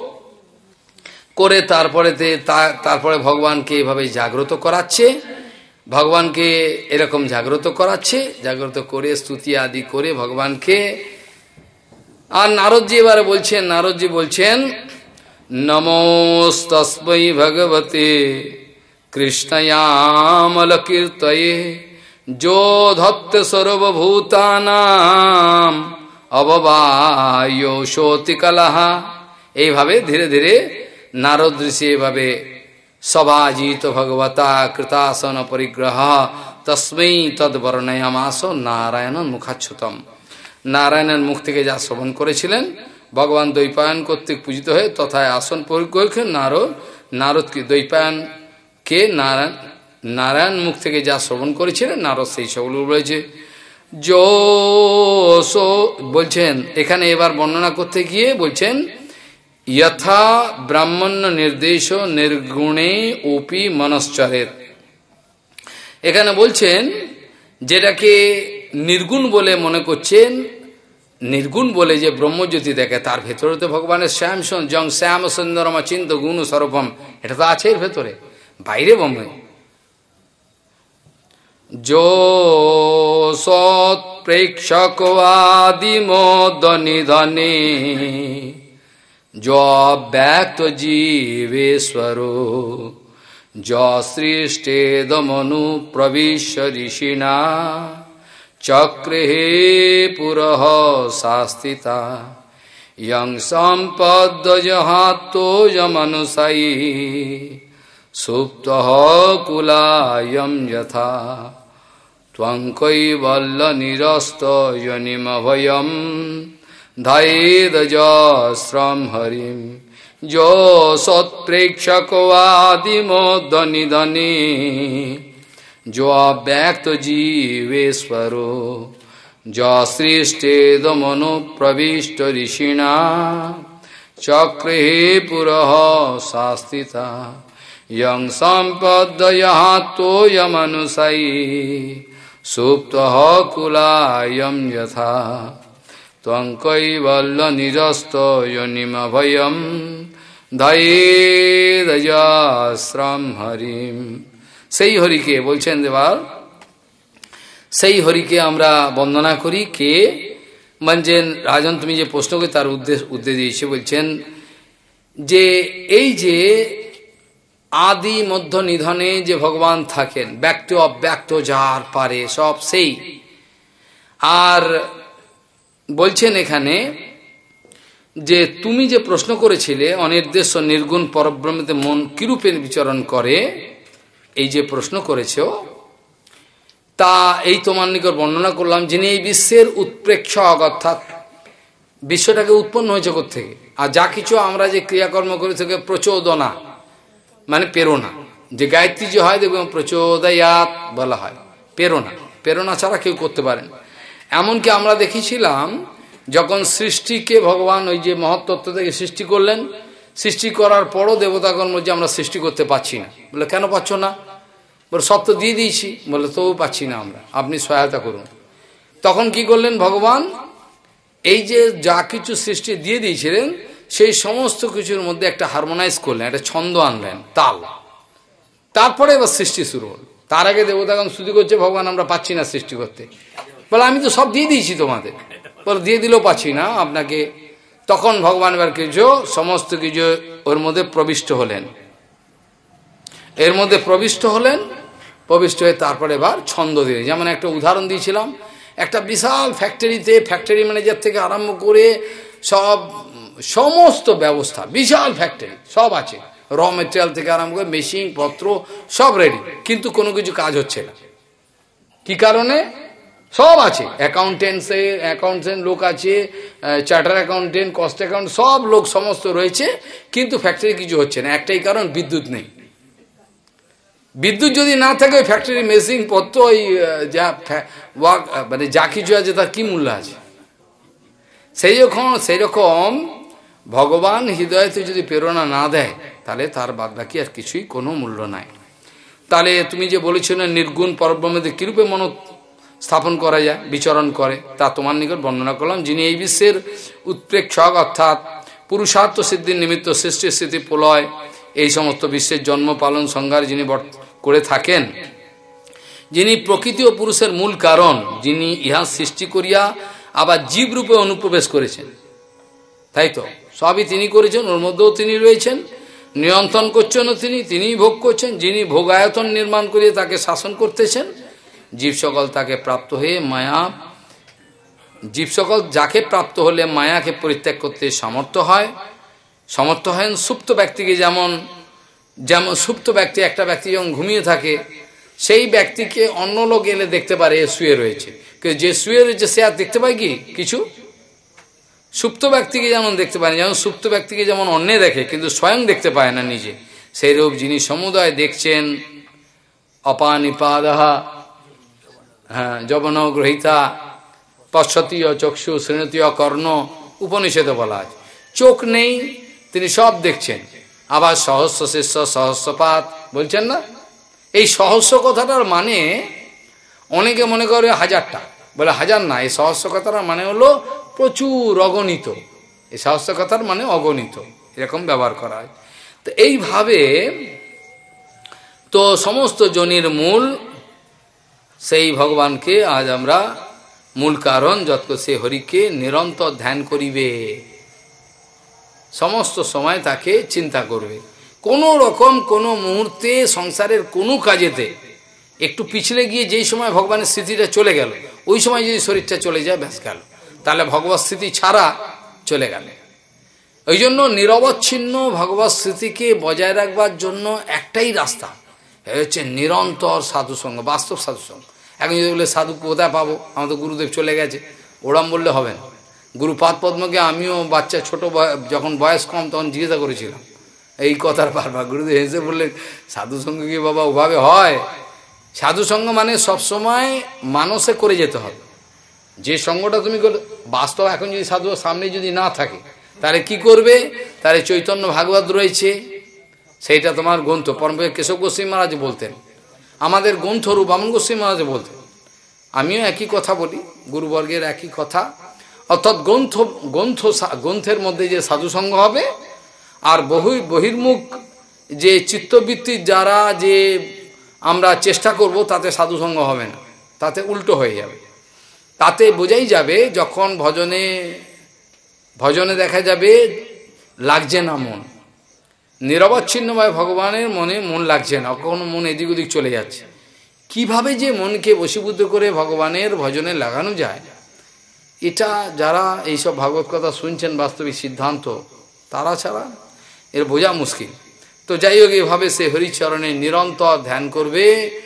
করে তারপরে তারপরে ভগবানকে এভাবে জাগ্রত করাচ্ছে, ভগবানকে এরকম জাগ্রত করাচ্ছে, জাগ্রত করে স্তুতি আদি করে ভগবানকে। আর নারদজি এবারে বলছেন, নারদজি বলছেন নমোস্তস্मै ভগবতে কৃষ্ণয়ামল কীর্তয়ে যো ধত্তে সর্বভূতানাম অববায়োষোতি কলহা। এইভাবে ধীরে ধীরে নারদ ঋষি এভাবে সভাজিত ভগবতা কৃতাসন পরিগ্রহ তস্मै তদ্বর্ণয়ামাস নারায়ণ মুখাচ্ছুতম। নারায়ণের মুখ থেকে যা শ্রবণ করেছিলেন, ভগবান দ্বৈপায়ন কর্তৃক পূজিত হয়ে তথায় আসন পরিগ্রহ। নারদ নারদকে দ্বৈপায়নকে নারায়ণ নারায়ণ মুখ থেকে যা শ্রবণ করেছিলেন, নারদ সেই সবগুলো বলেছে। যো সো বলছেন এখানে, এবার বর্ণনা করতে গিয়ে বলছেন যথা ব্রাহ্মণ্য নির্দেশ নির্গুণে ওপি মনশ্চরেত। এখানে বলছেন যেটাকে নির্গুণ বলে মনে করছেন, নির্গুণ বলে যে ব্রহ্মজ্যোতি দেখে, তার ভেতরে তো ভগবানের শ্যাম জং শ্যাম সুন্দরম অচিন্ত গুণ স্বরূপম, এটা তো আছে এর ভেতরে, বাইরে ব্রহ্ম। যো সৎ প্রেক্ষকবাদিমোদ নিধনে जो व्यक्त जीवेश्वर जो सृष्टेदमनु प्रविश्य ऋषिना चक्रे पुरः शास्तिता यं सम्पद्यजहातो यमनुसाई सुप्तः कुलायं यथा त्वं कैवल्यनिरस्त योनिमभयं ध्येदजस्रं हरिं जो सत्प्रेक्षकवादिमोदनिधने जो अव्यक्त जीवेश्वरो जो सृष्टेदमनो प्रविष्ट ऋषिणा चक्रे पुरः शास्तिता यं सम्पद्यहातो यमनुसाई सुप्तः कुलायं यथा त्वं कैवल्यनिरस्त योनिमभयं ध्येदजस्रं हरिं। সেই হরিকে বলছেন দেবার, সেই হরিকে আমরা বন্দনা করি। কে বলছেন রাজন, তুমি যে প্রশ্ন করে তার উদ্দেশ্য উদ্দেশ্য দিয়েছে, বলছেন যে এই যে আদি মধ্য নিধনে যে ভগবান থাকেন, ব্যক্ত অব্যক্ত যার পারে সব সেই। আর বলছেন এখানে যে তুমি যে প্রশ্ন করেছিলে অনির্দেশ্য নির্গুণ পরব্রহ্মতে মন কিরূপে বিচরণ করে, এই যে প্রশ্ন করেছো তা এই তোমার নিকট বর্ণনা করলাম। যিনি এই বিশ্বের উৎপ্রেক্ষক, অর্থাৎ বিশ্বটাকে উৎপন্ন হয়েছে কোত্থেকে, আর যা কিছু আমরা যে ক্রিয়াকর্ম করে থেকে প্রচোদনা মানে প্রেরণা, যে গায়ত্রী যে হয় দেখবেন প্রচোদয়াত বলা হয়, প্রেরণা, প্রেরণা ছাড়া কেউ করতে পারেন। এমনকি আমরা দেখেছিলাম যখন সৃষ্টিকে ভগবান ওই যে মহত্তত্ত্ব থেকে সৃষ্টি করলেন, সৃষ্টি করার পরও দেবতাগণ যে আমরা সৃষ্টি করতে পারছি না, বলে কেন পাচ্ছ না, বলে সব তো দিয়ে দিয়েছি, বলে তবু পাচ্ছি না আমরা, আপনি সহায়তা করুন। তখন কি করলেন ভগবান, এই যে যা কিছু সৃষ্টি দিয়ে দিয়েছিলেন সেই সমস্ত কিছুর মধ্যে একটা হারমোনাইজ করলেন, একটা ছন্দ আনলেন, তাল, তারপরে এবার সৃষ্টি শুরু হল। তার আগে দেবতাগণ স্তুতি করছে ভগবান আমরা পাচ্ছি না সৃষ্টি করতে, বলে আমি তো সব দিয়ে দিয়েছি তোমাদের, বলে দিয়ে দিলেও পাচ্ছি না আপনাকে। তখন ভগবান এবার কিছু সমস্ত কিছু ওর মধ্যে প্রবিষ্ট হলেন, এর মধ্যে প্রবিষ্ট হলেন, প্রবিষ্ট হয়ে তারপরে এবার ছন্দ দিয়ে, যেমন একটা উদাহরণ দিয়েছিলাম, একটা বিশাল ফ্যাক্টরিতে ফ্যাক্টরি ম্যানেজার থেকে আরম্ভ করে সব সমস্ত ব্যবস্থা, বিশাল ফ্যাক্টরি সব আছে, র মেটেরিয়াল থেকে আরম্ভ করে মেশিন পত্র সব রেডি, কিন্তু কোনো কিছু কাজ হচ্ছে না। কি কারণে? সব আছে, অ্যাকাউন্টেন্টসে অ্যাকাউন্টেন্ট লোক আছে, চার্টার অ্যাকাউন্টেন্ট, কস্ট অ্যাকাউন্ট, সব লোক সমস্ত রয়েছে, কিন্তু ফ্যাক্টরি কিছু হচ্ছে না। একটাই কারণ, বিদ্যুৎ নেই। বিদ্যুৎ যদি না থাকে ওই ফ্যাক্টরি মেশিন পত্র ওই যা ওয়ার্ক মানে যা কিছু আছে তার কি মূল্য আছে? সেই রকম সেই রকম ভগবান হৃদয়তে যদি প্রেরণা না দেয় তাহলে তার বাদ বাকি আর কিছুই কোনো মূল্য নাই। তাহলে তুমি যে বলেছিলে নির্গুণ পরব্রহ্মে কিরূপে মন স্থাপন করা যায়, বিচরণ করে, তা তোমার নিকট বর্ণনা করলাম। যিনি এই বিশ্বের উৎপ্রেক্ষক, অর্থাৎ পুরুষার্থ সিদ্ধির নিমিত্ত সৃষ্টি স্থিতি প্রলয় এই সমস্ত বিশ্বের জন্ম পালন সংহার যিনি করে থাকেন, যিনি প্রকৃতি ও পুরুষের মূল কারণ, যিনি ইহা সৃষ্টি করিয়া আবার জীব রূপে অনুপ্রবেশ করেছেন, তাই তো সবই তিনি করেছেন, ওর মধ্যেও তিনি রয়েছেন, নিয়ন্ত্রণ করছেনও তিনি, তিনিই ভোগ করছেন, যিনি ভোগায়তন নির্মাণ করিয়ে তাকে শাসন করতেছেন। জীব সকল তাকে প্রাপ্ত হয়ে মায়া, জীব সকল যাকে প্রাপ্ত হলে মায়াকে পরিত্যাগ করতে সামর্থ্য হয়, সমর্থ হেন। সুপ্ত ব্যক্তিকে যেমন যেমন সুপ্ত ব্যক্তি, একটা ব্যক্তি যখন ঘুমিয়ে থাকে সেই ব্যক্তিকে অন্য লোক এলে দেখতে পারে এ শুয়ে রয়েছে, কিন্তু যে শুয়ে রয়েছে সে আর দেখতে পায় কি কিছু? সুপ্ত ব্যক্তিকে যেমন দেখতে পায় না, যেমন সুপ্ত ব্যক্তিকে যেমন অন্যে দেখে কিন্তু স্বয়ং দেখতে পায় না নিজে, সেই রূপ যিনি সমুদয় দেখছেন, অপানিপাদহা, হ্যাঁ, যবনগ্রহিতা, পশ্যতীয় চক্ষু শ্রেণতীয় কর্ণ, উপনিষদে বলা আছে চোখ নেই তিনি সব দেখছেন। আবার সহস্র শিষ্য সহস্রপাত বলছেন না, এই সহস্র কথাটার মানে অনেকে মনে করে হাজারটা, বলে হাজার না, এই সহস্র কথাটার মানে হলো প্রচুর, অগণিত, এই সহস্র কথার মানে অগণিত, এরকম ব্যবহার করা হয়। তো এইভাবে তো সমস্ত জনির মূল সেই ভগবানকে আজ আমরা মূল কারণ যত সে হরিকে নিরন্তর ধ্যান করিবে, সমস্ত সময় তাকে চিন্তা করবে। কোনো রকম কোনো মুহূর্তে সংসারের কোনো কাজেতে একটু পিছলে গিয়ে যেই সময় ভগবানের স্মৃতিটা চলে গেল, ওই সময় যদি শরীরটা চলে যায় ব্যাস গেল, তাহলে ভগবত স্মৃতি ছাড়া চলে গেল, ওই জন্য নিরবচ্ছিন্ন ভগবৎ স্মৃতিকে বজায় রাখবার জন্য একটাই রাস্তা, হচ্ছে নিরন্তর সাধুসঙ্গ, বাস্তব সাধুসঙ্গ। এখন যদি বলে সাধু কোথায় পাবো, আমাদের গুরুদেব চলে গেছে, ওরম বললে হবে না। গুরুপাদ পদ্মকে আমিও বাচ্চা ছোট যখন বয়স কম তখন জিজ্ঞাসা করেছিলাম এই কথার বারবার। গুরুদেব হেসে বললেন, সাধুসঙ্গ কি বাবা ওভাবে হয়? সাধুসঙ্গ মানে সবসময় মানুষে করে যেতে হবে। যে সঙ্গটা তুমি বাস্তব, এখন যদি সাধু সামনে যদি না থাকে তাহলে কি করবে? তাহলে চৈতন্য ভাগবত রয়েছে, সেইটা তোমার গ্রন্থ। পরম কেশব গোস্বামী মহারাজ বলতেন, আমাদের গ্রন্থরূপ বামন গোস্বামী মহারাজ বলতেন, আমিও একই কথা বলি, গুরুবর্গের একই কথা। অর্থাৎ গ্রন্থ গ্রন্থ গ্রন্থের মধ্যে যে সাধুসঙ্গ হবে, আর বহু বহির্মুখ যে চিত্তবৃত্তির যারা যে আমরা চেষ্টা করব, তাতে সাধুসঙ্গ হবে না, তাতে উল্টো হয়ে যাবে। তাতে বোঝাই যাবে যখন ভজনে ভজনে দেখা যাবে লাগছে না মন, নিরবচ্ছিন্নভাবে ভগবানের মনে মন লাগছে না, কখনো মন এদিক ওদিক চলে যাচ্ছে। কিভাবে যে মনকে বশীভূত করে ভগবানের ভজনে লাগানো যায়, এটা যারা এইসব ভাগবত কথা শুনছেন বাস্তবিক সিদ্ধান্ত, তারা ছাড়া এর বোঝা মুশকিল। তো যাই হোক, এভাবে সে হরিচরণে নিরন্তর ধ্যান করবে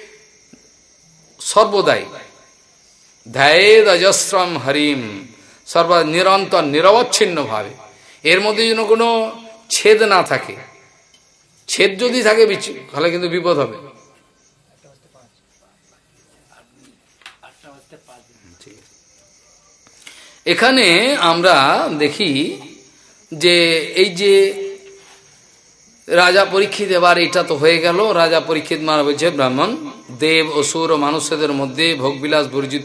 সর্বদাই। ধ্যায়েদ অজস্রম হরিম, সর্ব নিরন্তর নিরবচ্ছিন্ন ভাবে, এর মধ্যে যেন কোনো ছেদ না থাকে। ছেদ যদি থাকে তাহলে কিন্তু বিপদ হবে। এখানে আমরা দেখি যে এই যে রাজা পরীক্ষিত, এবার এটা তো হয়ে গেল। রাজা পরীক্ষিত মারা বলছে, ব্রাহ্মণ দেব অসুর ও মানুষদের মধ্যে ভোগবিলাস বর্জিত।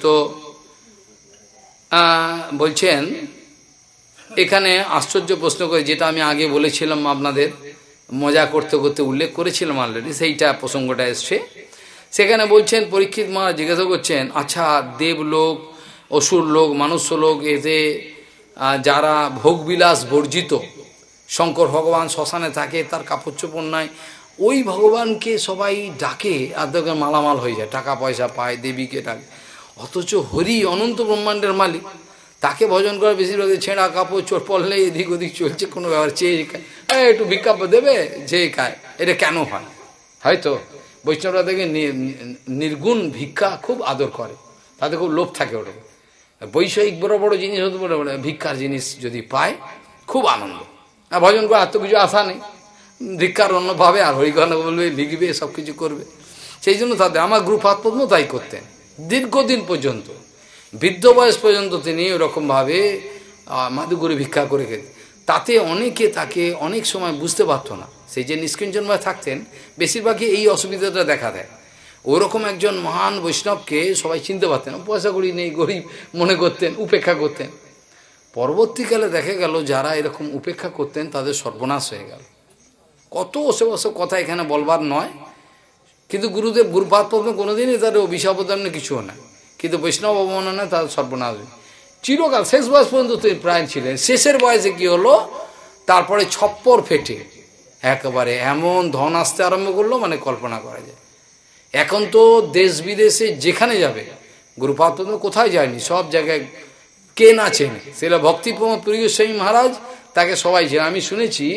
বলছেন এখানে আশ্চর্য প্রশ্ন করে, যেটা আমি আগে বলেছিলাম আপনাদের, মজা করতে করতে উল্লেখ করেছিলাম অলরেডি, সেইটা প্রসঙ্গটা এসছে। সেখানে বলছেন পরীক্ষিত মহারাজ জিজ্ঞাসা করছেন, আচ্ছা দেবলোক, অসুর লোক, মানুষ লোক, এতে যারা ভোগবিলাস বর্জিত, শঙ্কর ভগবান শ্মশানে থাকে, তার কাপড় চোপড় নাই, ওই ভগবানকে সবাই ডাকে, আর দেখে মালামাল হয়ে যায়, টাকা পয়সা পায়, দেবীকে ডাকে। অথচ হরি অনন্ত ব্রহ্মাণ্ডের মালিক, তাকে ভজন করে বেশিরভাগ ছেঁড়া কাপড় চোট পড়লে এদিক ওদিক চলছে, কোনো ব্যাপার, চেয়ে খায়, একটু ভিক্ষা দেবে, যে খায়। এটা কেন হয়? হয়তো বৈষ্ণবরা দেখে নির্গুণ ভিক্ষা খুব আদর করে, তাতে খুব লোভ থাকে। ওটা বৈষয়িক বড় বড় জিনিস হতে বড় বড় ভিক্ষার জিনিস যদি পায় খুব আনন্দ। আর ভজন করে আর তো কিছু আশা নেই, ভিক্ষার অন্য পাবে, আর হরিকথা বলবে, লিখবে, সব কিছু করবে। সেই জন্য তাদের আমার গুরুপাদ পদ্ম তাই করতেন দীর্ঘদিন পর্যন্ত, বৃদ্ধ বয়স পর্যন্ত তিনি ওরকমভাবে মাদুগুরি ভিক্ষা করে খেতেন। তাতে অনেকে তাকে অনেক সময় বুঝতে পারতো না, সেই যে নিষ্কিঞ্চনভাবে থাকতেন, বেশিরভাগই এই অসুবিধাটা দেখা দেয়। ওরকম একজন মহান বৈষ্ণবকে সবাই চিনতে পারতেন, পয়সা কড়ি নেই, গরিব মনে করতেন, উপেক্ষা করতেন। পরবর্তীকালে দেখা গেল যারা এরকম উপেক্ষা করতেন তাদের সর্বনাশ হয়ে গেল। কত ওসব ওসব কথা এখানে বলবার নয়, কিন্তু গুরুদেব গুরুপাদ পদ্ম কোনোদিনই তাদের অভিশাপদান্য কিছুও না, কিন্তু বৈষ্ণব অবমাননা তাদের সর্বনাশ হয়ে চিরকাল শেষ বয়স পর্যন্ত তিনি প্রাণ ছিলেন। শেষের বয়সে কি হলো, তারপরে ছপ্পর ফেটে একেবারে এমন ধন আসতে আরম্ভ করলো, মানে কল্পনা করা যায়। এখন তো দেশ বিদেশে যেখানে যাবে, গুরুপাদ পদ্ম কোথায় যায়নি, সব জায়গায় কে না চেনে। সেটা ভক্তিপ্রমোদ পুরী গোস্বামী মহারাজ, তাকে সবাই চেনে। আমি শুনেছি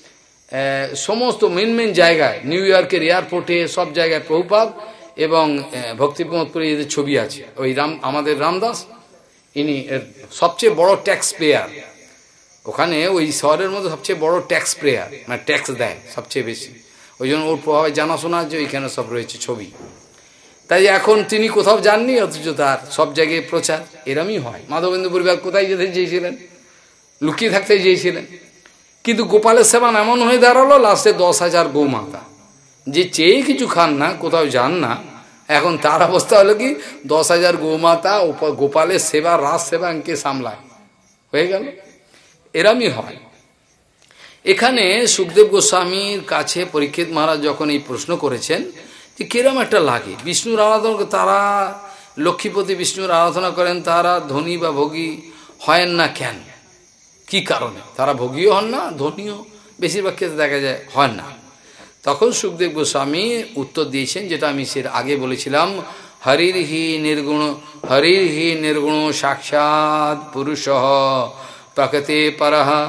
সমস্ত মেন মেন জায়গায়, নিউ ইয়র্কের এয়ারপোর্টে, সব জায়গায় প্রভুপাদ এবং ভক্তিপ্রমোদ পুরী এদের ছবি আছে। ওই রাম আমাদের রামদাস, ইনি সবচেয়ে বড় ট্যাক্স পেয়ার ওখানে, ওই শহরের মধ্যে সবচেয়ে বড় ট্যাক্স পেয়ার, মানে ট্যাক্স দেয় সবচেয়ে বেশি। ওই জন্য ওর প্রভাবে জানাশোনা যে ওইখানে সব রয়েছে ছবি। তাই এখন তিনি কোথাও যাননি, অথচ তার সব জায়গায় প্রচার। এরমই হয়। মাধবেন্দ্র পরিবার কোথায় যেতে চেয়েছিলেন, লুকিয়ে থাকতে চেয়েছিলেন, কিন্তু গোপালের সেবা এমন হয়ে দাঁড়ালো, লাস্টে দশ হাজার গৌমাতা, যে চেয়ে কিছু খান না, কোথাও যান না, এখন তার অবস্থা হলো কি, দশ হাজার গৌমাতা গোপালের সেবা, রাজ সেবা কে সামলায়, হয়ে গেল। এরমই হয়। এখানে সুখদেব গোস্বামীর কাছে পরীক্ষিত মহারাজ যখন এই প্রশ্ন করেছেন যে কিরম একটা লাগে, বিষ্ণুর আরাধনা, তারা লক্ষ্মীপতি বিষ্ণুর আরাধনা করেন, তারা ধনী বা ভোগী হয় না কেন, কি কারণে তারা ভোগীও হন না, ধনীও বেশিরভাগ ক্ষেত্রে দেখা যায় হন না। তখন সুখদেব গোস্বামী উত্তর দিয়েছেন, যেটা আমি সে আগে বলেছিলাম, হরির হি নির্গুণ, হরির হি নির্গুণ সাক্ষাৎ পুরুষ প্রকৃতি পরহ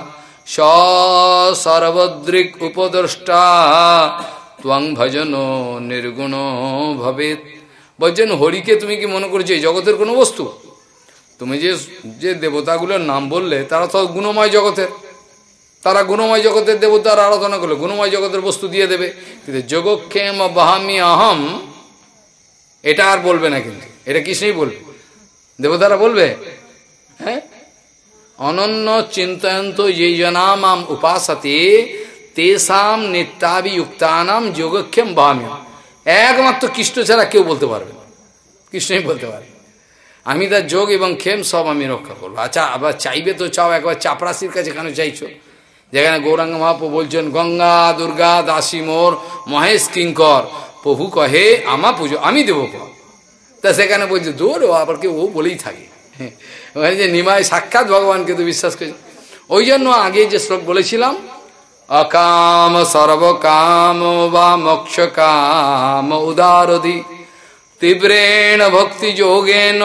স সর্বদৃক উপদ্রষ্টা ত্বং ভজন নির্গুণ ভবেত। বলছেন হরিকে তুমি কি মনে করছো এই জগতের কোনো বস্তু? তুমি যে যে দেবতাগুলোর নাম বললে তারা তো গুণময় জগতের, তারা গুণময় জগতের দেবতার আরাধনা করলে গুণময় জগতের বস্তু দিয়ে দেবে। কিন্তু যোগক্ষেম বাহামি আহম এটা আর বলবে না, কিন্তু এটা কৃষ্ণই বলবে, দেবতারা বলবে। হ্যাঁ, অনন্য চিন্তয়ন্ত যে জনাম উপাসতে তেসাম নিত্যাভিযুক্তানাম যোগক্ষেম বাহামি। একমাত্র কৃষ্ণ ছাড়া কেউ বলতে পারবে না, কৃষ্ণই বলতে পারবে আমি তার যোগ এবং ক্ষেম সব আমি রক্ষা করবো। আচ্ছা, আবার চাইবে তো চাও, একবার চাপরাশির কাছে কেন চাইছো? যেখানে গৌরাঙ্গ মহাপ্রভু বলছেন গঙ্গা দুর্গা দাসী মোর মহেশ কিঙ্কর, প্রভু কহে আমা পুজো আমি দেবো পর। তা সেখানে বলছে দূর, ও আবার কেউ ও বলেই থাকে ওখানে যে নিমায় সাক্ষাৎ ভগবানকে তো বিশ্বাস করছে। ওই জন্য আগে যে শ্লোক বলেছিলাম, অকাম সর্বকাম বা মোক্ষ কাম উদারধি তীব্রেণ ভক্তি যোগেন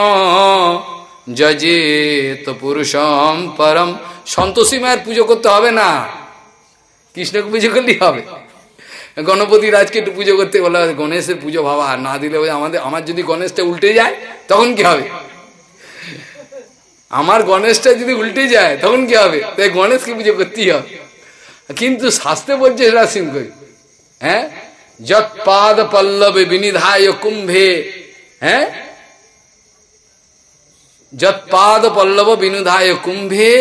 যজেত পুরুষম পরম। সন্তোষী মায়ের পুজো করতে হবে না, কৃষ্ণকে পুজো করলেই হবে। গণপতি রাজকে একটু পুজো করতে বলা, গণেশের পুজো ভাবা না দিলে আমাদের, আমার যদি গণেশটা উল্টে যায় তখন কি হবে? আমার গণেশটা যদি উল্টে যায় তখন কি হবে? তাই গণেশকে পুজো করতেই হবে। কিন্তু শাস্ত্রে বলছে সেটা সিন করি, হ্যাঁ, যৎ পাদ পল্লবে বিনিধায় কুম্ভে, হ্যাঁ, যৎ পাদ পল্লব বিনিধায় কুম্ভে,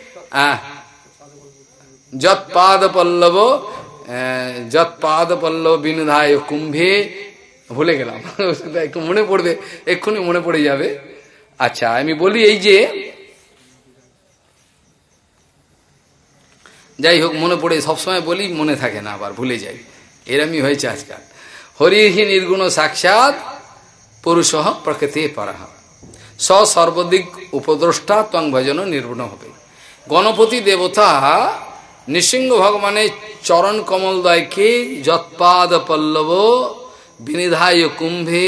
যৎ পাদ পল্লব যৎ পাদ পল্লব বিনিধায় কুম্ভে, ভুলে গেলাম, একটু মনে পড়বে, এক্ষুনি মনে পড়ে যাবে। আচ্ছা, আমি বলি এই যে, যাই হোক মনে পড়ে, সবসময় বলি মনে থাকে না, আবার ভুলে যাই, এরমই হয়েছে আজকাল। হরিহি নির্গুণ সাক্ষাৎ পুরুষ প্রকৃতি পরহ স সর্বদিক উপদ্রষ্টা ত্বং ভজন নির্গুণ হবে। গণপতি দেবতা নৃসিংহ ভগবানের চরণ কমলদয়কে যৎপাদ পল্লব বিনিধায় কুম্ভে,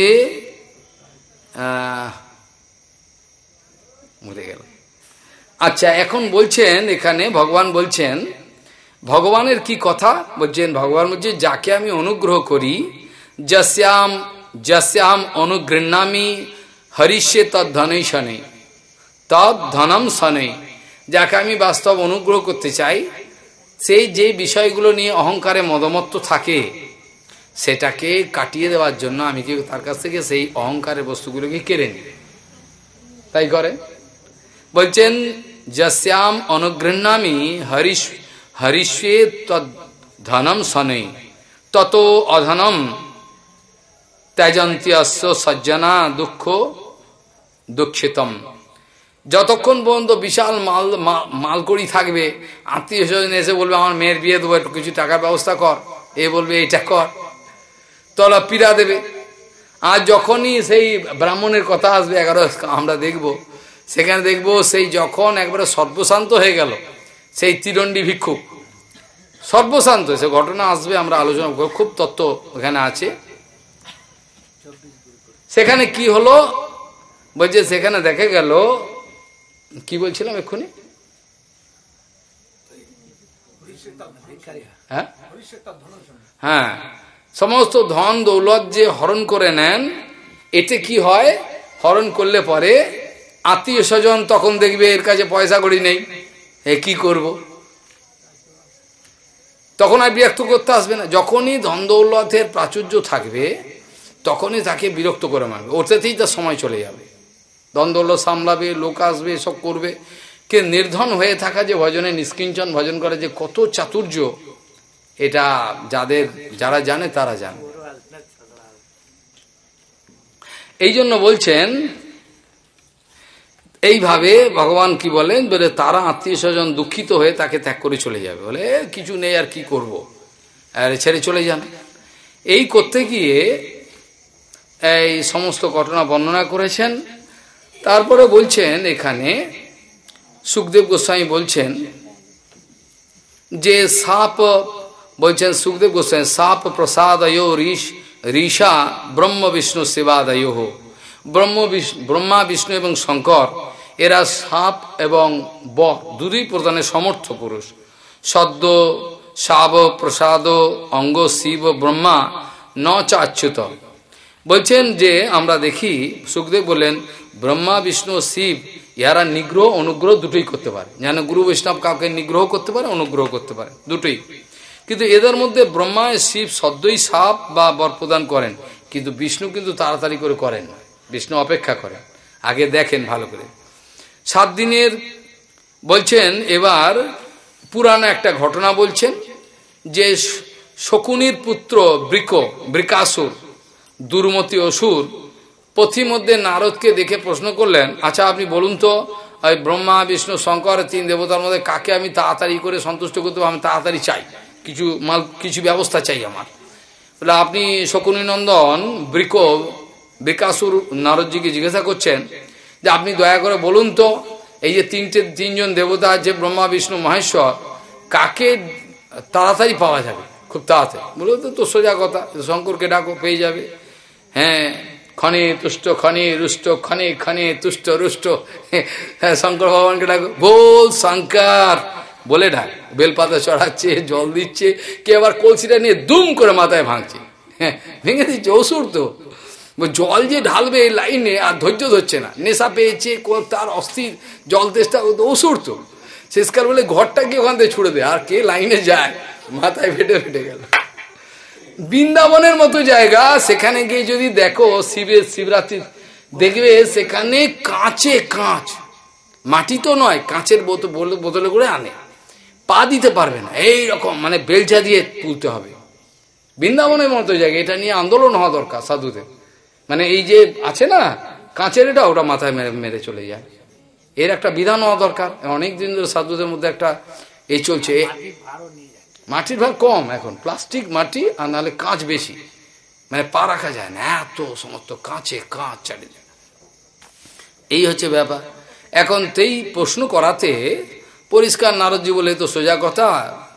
মরে গেল। আচ্ছা, এখন বলছেন এখানে ভগবান বলছেন, ভগবানের কি কথা বলছেন? ভগবান বলছে যাকে আমি অনুগ্রহ করি, যস্যাম যস্যাম অনুগৃহ্ণামি হরিষ্যে তদ ধনই শনে তদ ধনম শনে। যাকে আমি বাস্তব অনুগ্রহ করতে চাই, সেই যে বিষয়গুলো নিয়ে অহংকারে মদমত্ত থাকে সেটাকে কাটিয়ে দেওয়ার জন্য আমি কি তার কাছ থেকে সেই অহংকারের বস্তুগুলোকে কেড়ে নিই, তাই করে। বলছেন যস্যাম অনুগৃহ্ণামি হরিষ হরিষ্যে তদ ধনম শনে তত অধনম ত্যজন্তি অস্য সজ্জনা দুঃখ দুঃখিতম। যতক্ষণ পর্যন্ত বিশাল মাল মালকড়ি থাকবে, আত্মীয় স্বজন এসে বলবে আমার মেয়ের বিয়ে দেবো, একটু কিছু টাকার ব্যবস্থা কর, এ বলবে এটা কর, তলা পীড়া দেবে। আর যখনই সেই ব্রাহ্মণের কথা আসবে, এগারো আমরা দেখব সেখানে দেখব সেই যখন একবারে সর্বশান্ত হয়ে গেল, সেই তিরণ্ডী ভিক্ষুক সর্বশান্ত, সে ঘটনা আসবে, আমরা আলোচনা করব, খুব তত্ত্ব ওখানে আছে। সেখানে কি হলো বলছে, সেখানে দেখা গেল, কি বলছিলাম এক্ষুনি, হ্যাঁ হ্যাঁ সমস্ত ধন দৌলত যে হরণ করে নেন, এতে কি হয়, হরণ করলে পরে আত্মীয় স্বজন তখন দেখবে এর কাছে পয়সা কড়ি নেই, এ কি করব, তখন আর বিরক্ত করতে আসবে না। যখনই ধন দৌলতের প্রাচুর্য থাকবে তখনই তাকে বিরক্ত করে মারবে, ওটাতেই তার সময় চলে যাবে, ধন দৌলত সামলাবে, লোক আসবে, সব করবে। কে নির্ধন হয়ে থাকা যে ভজনে নিষ্কিঞ্চন ভজন করে যে কত চাতুর্য, এটা যাদের যারা জানে তারা জানে। এই জন্য বলছেন এইভাবে ভগবান কি বলেন, বলে তারা আত্মীয় স্বজন দুঃখিত হয়ে তাকে ত্যাগ করে চলে যাবে, বলে কিছু নেই আর কি করব, আর ছেড়ে চলে যান। এই করতে গিয়ে এই সমস্ত ঘটনা বর্ণনা করেছেন। তারপরে বলছেন এখানে সুখদেব গোস্বামী বলছেন যে সাপ, বলছেন সুখদেব গোস্বামী, সাপ প্রসাদয় ঋষ ঋষা ব্রহ্ম বিষ্ণু শিবাদয়, ব্রহ্ম ব্রহ্মা বিষ্ণু এবং শঙ্কর এরা সাপ এবং বক দুটোই প্রদানের সমর্থ পুরুষ। সদ্য শাব প্রসাদ অঙ্গ শিব ব্রহ্মা ন চাচ্যুত। বলছেন যে আমরা দেখি, সুখদেব বললেন ব্রহ্মা বিষ্ণু শিব ইহারা নিগ্রহ অনুগ্রহ দুটোই করতে পারে, যেন গুরু বৈষ্ণব কাউকে নিগ্রহ করতে পারে, অনুগ্রহ করতে পারে, দুটোই। কিন্তু এদের মধ্যে ব্রহ্মা শিব সদ্যই সাপ বা বর প্রদান করেন, কিন্তু বিষ্ণু কিন্তু তাড়াতাড়ি করে করেন না, বিষ্ণু অপেক্ষা করেন, আগে দেখেন ভালো করে। সাত দিনের বলছেন এবার পুরানো একটা ঘটনা বলছেন যে শকুনির পুত্র বৃক বৃকাসুর দুর্মতি অসুর পথিমধ্যে নারদকে দেখে প্রশ্ন করলেন, আচ্ছা আপনি বলুন তো ওই ব্রহ্মা বিষ্ণু শঙ্কর তিন দেবতার মধ্যে কাকে আমি তাড়াতাড়ি করে সন্তুষ্ট করতে পারবো, আমি তাড়াতাড়ি চাই, কিছু মাল কিছু ব্যবস্থা চাই আমার। বলে আপনি শকুনি নন্দন বৃক বৃকাসুর নারদজিকে জিজ্ঞাসা করছেন যে আপনি দয়া করে বলুন তো এই যে তিনটে তিনজন দেবতা যে ব্রহ্মা বিষ্ণু মহেশ্বর, কাকে তাড়াতাড়ি পাওয়া যাবে খুব তাড়াতাড়ি? বলো তো তো সোজা কথা, শঙ্করকে ডাকো পেয়ে যাবে। হ্যাঁ, ক্ষণে তুষ্ট ক্ষণে রুষ্ট ক্ষণে ক্ষণে তুষ্ট রুষ্ট, হ্যাঁ শঙ্কর ভগবানকে ডাকো, বল শঙ্কর বলে ডাক, বেলপাতা চড়াচ্ছে, জল দিচ্ছে, কে আবার কলসিটা নিয়ে দুম করে মাথায় ভাঙছে, হ্যাঁ ভেঙে দিচ্ছে, অসুর তো জল যে ঢালবে এই লাইনে আর ধৈর্য ধরছে না, নেশা পেয়েছে, তার অস্থির জল তেষ্টা, অসুর তো। শেষকাল বলে ঘরটাকে ওখান থেকে ছুড়ে দেয়, আর কে লাইনে যায়, মাথায় ফেটে ফেটে গেল। বৃন্দাবনের মতো জায়গা, সেখানে গিয়ে যদি দেখো শিবের শিবরাত্রি দেখবে সেখানে কাঁচে কাঁচ, মাটি তো নয়, কাঁচের বোতল বোতলে করে আনে, পা দিতে পারবে না, এইরকম মানে বেলচা দিয়ে তুলতে হবে। বৃন্দাবনের মতো জায়গা, এটা নিয়ে আন্দোলন হওয়া দরকার সাধুদের, মানে এই যে আছে না কাঁচের এটা, ওটা মাথায় মেরে মেরে চলে যায়, এর একটা বিধান হওয়া দরকার। অনেক দিন ধরে সাধুদের মধ্যে একটা এই চলছে, মাটির ভার কম এখন, প্লাস্টিক মাটি আর নাহলে কাঁচ বেশি, মানে পা রাখা যায় না, এত সমস্ত কাঁচে কাঁচ চারিদিকে, এই হচ্ছে ব্যাপার। এখন তেই প্রশ্ন করাতে পরিষ্কার নারদজি বলে তো সোজা কথা,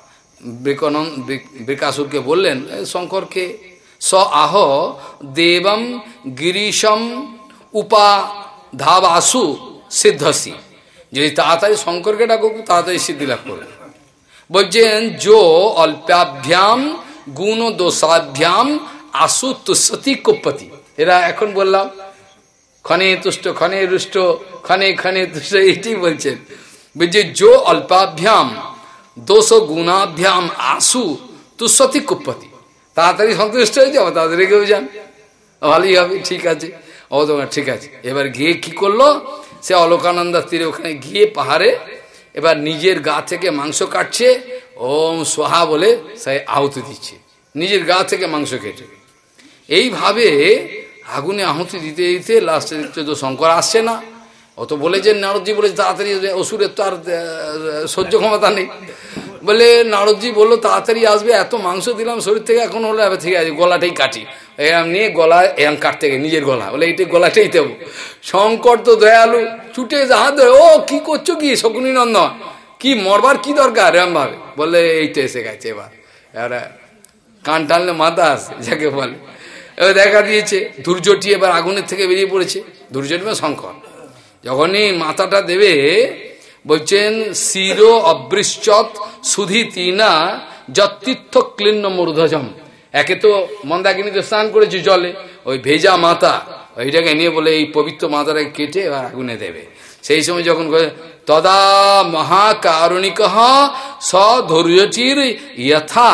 বৃকনন্দ বৃকাসুরকে বললেন শঙ্করকে, স আহ দেবম গিরিশম উপা ধাবাসু সিদ্ধসি, যদি তাড়াতাড়ি শঙ্করকে ডাকো তাড়াতাড়ি সিদ্ধি লাভ করবে। বলছেন যো অল্পাভ্যাম গুণ দোষাভ্যাম আসু তুষ্যতি কুপ্পতি, এরা এখন বললাম ক্ষণে তুষ্ট ক্ষণে রুষ্ট ক্ষণে ক্ষণে তুষ্ট, এটি বলছেন। বলছে যো অল্পাভ্যাম দোষ গুণাভ্যাম আসু তুষ্যতি কুপ্পতি, তাড়াতাড়ি সন্তুষ্ট হয়ে যাও, তাড়াতাড়ি রেখেও যান, ভালোই হবে, ঠিক আছে, ও তোমার ঠিক আছে। এবার গিয়ে কি করলো, সে অলকানন্দার তীরে ওখানে গিয়ে পাহাড়ে এবার নিজের গা থেকে মাংস কাটছে, ওম সোহা বলে সে আহুতি দিচ্ছে, নিজের গা থেকে মাংস কেটে। এইভাবে আগুনে আহুতি দিতে দিতে লাস্টে দিচ্ছে তো শঙ্কর আসছে না, ও তো বলেছেন নারদজি বলেছে তাড়াতাড়ি, অসুরের তো আর সহ্য ক্ষমতা নেই, বলে নারদজি বললো তাড়াতাড়ি আসবে, এত মাংস দিলাম শরীর থেকে, এখন হলো ঠিক আছে গলাটাই কাটি, এরম নিয়ে গলা এরম কাটতে গেছে নিজের গলা, বলে এইটা গলাটাই দেবো। শঙ্কর তো দয়ালু, ছুটে হাত ধরে, ও কি করছো কি শকুনি নন্দন, কি মরবার কি দরকার, এরম ভাবে বলে এইটা এসে গেছে, এবার এবার কান টানলে মাথা আসে যাকে বলে, এবার দেখা দিয়েছে দুর্যোটি এবার আগুনের থেকে বেরিয়ে পড়েছে, দুর্যোটি মানে শঙ্কর যখনই মাথাটা দেবে, বলছেন শির অবৃশ্চত সুধি তিনা যতীর্থ ক্লিন্ন মূর্ধজম, একে তো মন্দাকিনীতে স্নান করেছে জলে, ওই ভেজা মাথা ওইটাকে নিয়ে বলে এই পবিত্র মাথাটাকে কেটে এবার আগুনে দেবে। সেই সময় যখন তদা মহাকারণিক স ধৈর্যচির যথা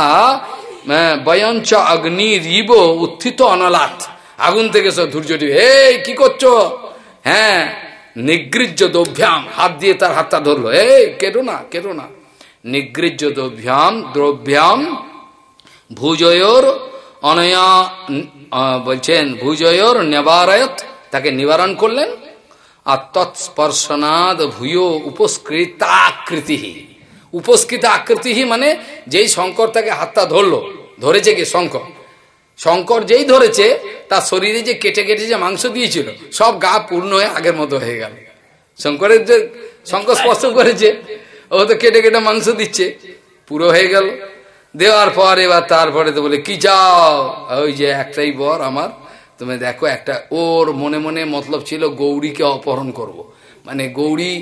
বয়ঞ্চ অগ্নি রিব উত্থিত অনলাথ, আগুন থেকে সব ধৈর্যটি, এই কি করছো, হ্যাঁ নিগৃহ্য দোভ্যাম, হাত দিয়ে তার হাতটা ধরলো, এই কেটো না কেটো না, নিগৃহ্য দোভ্যাম দ্রব্যাম ভুজয়োর অনয়া, বলছেন ভুজয়োর নিবারয়ত, তাকে নিবারণ করলেন। আর তৎস্পর্শনাদ ভূয় উপস্কৃতাকৃতি, উপস্কৃত আকৃতি মানে যেই শঙ্কর তাকে হাতটা ধরলো, ধরেছে কি শঙ্কর, শঙ্কর যেই ধরেছে তার শরীরে যে কেটে কেটে যে মাংস দিয়েছিল সব গা পূর্ণ হয়ে আগের মতো হয়ে গেল, শঙ্করের যে শঙ্কর স্পর্শ করেছে ও তো কেটে কেটে মাংস দিচ্ছে, পুরো হয়ে গেল। দেওয়ার পর এবার তারপরে তো বলে কি চাও, ওই যে একটাই বর আমার, তুমি দেখো একটা, ওর মনে মনে মতলব ছিল গৌরীকে অপহরণ করব, মানে গৌরী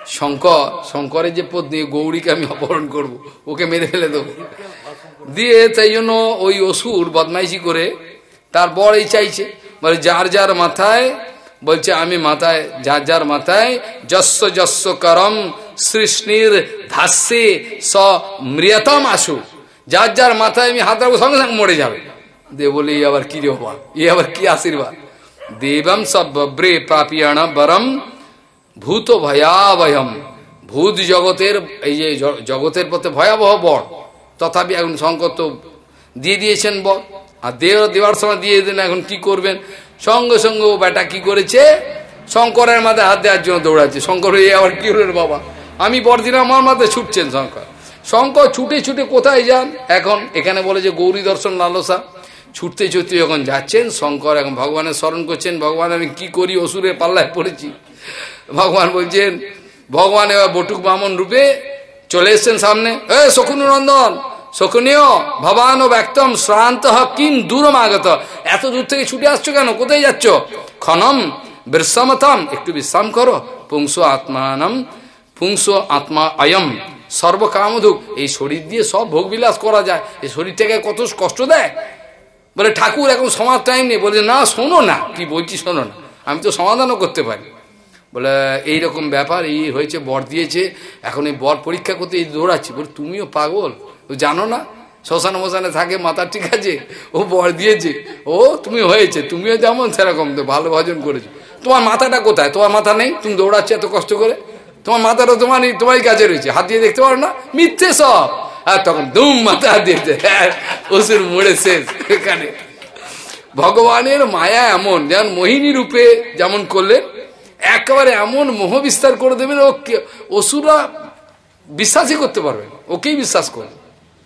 শঙ্কর শঙ্করের যে পত্নী গৌরীকে আমি অপহরণ করব, ওকে মেরে ফেলে দেবো। দিয়ে তাই জন্য ওই অসুর বদমাইশি করে তার বর এই চাইছে, বলে যার যার মাথায়, বলছে আমি মাথায়, যার যার মাথায় যস্য যস্য করম সৃষ্টির ধাস্যে স মৃয়তম আসু, যার যার মাথায় আমি হাত রাখবো সঙ্গে সঙ্গে মরে যাবে। দে বলে এই আবার কি রে বাবা, এই আবার কি আশীর্বাদ। দেবম সব বব্রে প্রাপিয়াণ বরম ভূত ভয়াবহম, ভূত জগতের এই যে জগতের পথে ভয়াবহ বর, তথাপি এখন শঙ্কর তো দিয়ে দিয়েছেন বর, আর দেব দেওয়ার সময় দিয়ে দেন, এখন কি করবেন। সঙ্গে সঙ্গে ও বেটা কি করেছে, শঙ্করের মাথায় হাত দেওয়ার জন্য দৌড়াচ্ছে। শঙ্কর এই আবার কি হলেন বাবা, আমি বর দিলাম, আমার মাথায় ছুটছেন শঙ্কর। শঙ্কর ছুটে ছুটে কোথায় যান, এখন এখানে বলে যে গৌরী দর্শন লালসা, ছুটতে ছুটতে যখন যাচ্ছেন শঙ্কর এখন ভগবানের স্মরণ করছেন, ভগবান আমি কি করি, অসুরের পাল্লায় পড়েছি। ভগবান বলছেন, ভগবান এবার বটুক বামন রূপে চলে এসছেন সামনে। এ শকুনি নন্দন, শকুনীয় ভবান ও ব্যক্তম শ্রান্ত কিম দূরম আগত, এত দূর থেকে ছুটে আসছো কেন, কোথায় যাচ্ছ। ক্ষণম বিশ্রামতম, একটু বিশ্রাম করো। পুংস আত্মানম, পুংস আত্মা অয়ম সর্বকামধুক, এই শরীর দিয়ে সব ভোগবিলাস করা যায়, এই শরীরটাকে কত কষ্ট দেয়। বলে ঠাকুর এখন সমাজ টাইম নেই, বলে না শোনো না, কি বলছি শোনো না, আমি তো সমাধানও করতে পারি। বলে এইরকম ব্যাপার, এই হয়েছে, বর দিয়েছে, এখন এই বর পরীক্ষা করতে এই দৌড়াচ্ছি। বলে তুমিও পাগল, ও জানো না শ্মশান মশানে থাকে, মাথা ঠিক আছে, ও বর দিয়েছে, ও তুমি হয়েছে, তুমিও যেমন সেরকম তো ভালো ভজন করেছো, তোমার মাথাটা কোথায়, তোমার মাথা নেই, তুমি দৌড়াচ্ছ এত কষ্ট করে, তোমার মাথাটা তোমার তোমারই কাছে রয়েছে, হাত দিয়ে দেখতে পারো না, মিথ্যে সব। আর তখন দুম মাথা হাত দিয়েছে, অসুর মরে শেষ। এখানে ভগবানের মায়া এমন, যেমন মোহিনী রূপে যেমন করলেন, একেবারে এমন মোহ বিস্তার করে দেবেন, ও অসুররা বিশ্বাসই করতে পারবে, ওকেই বিশ্বাস করবে।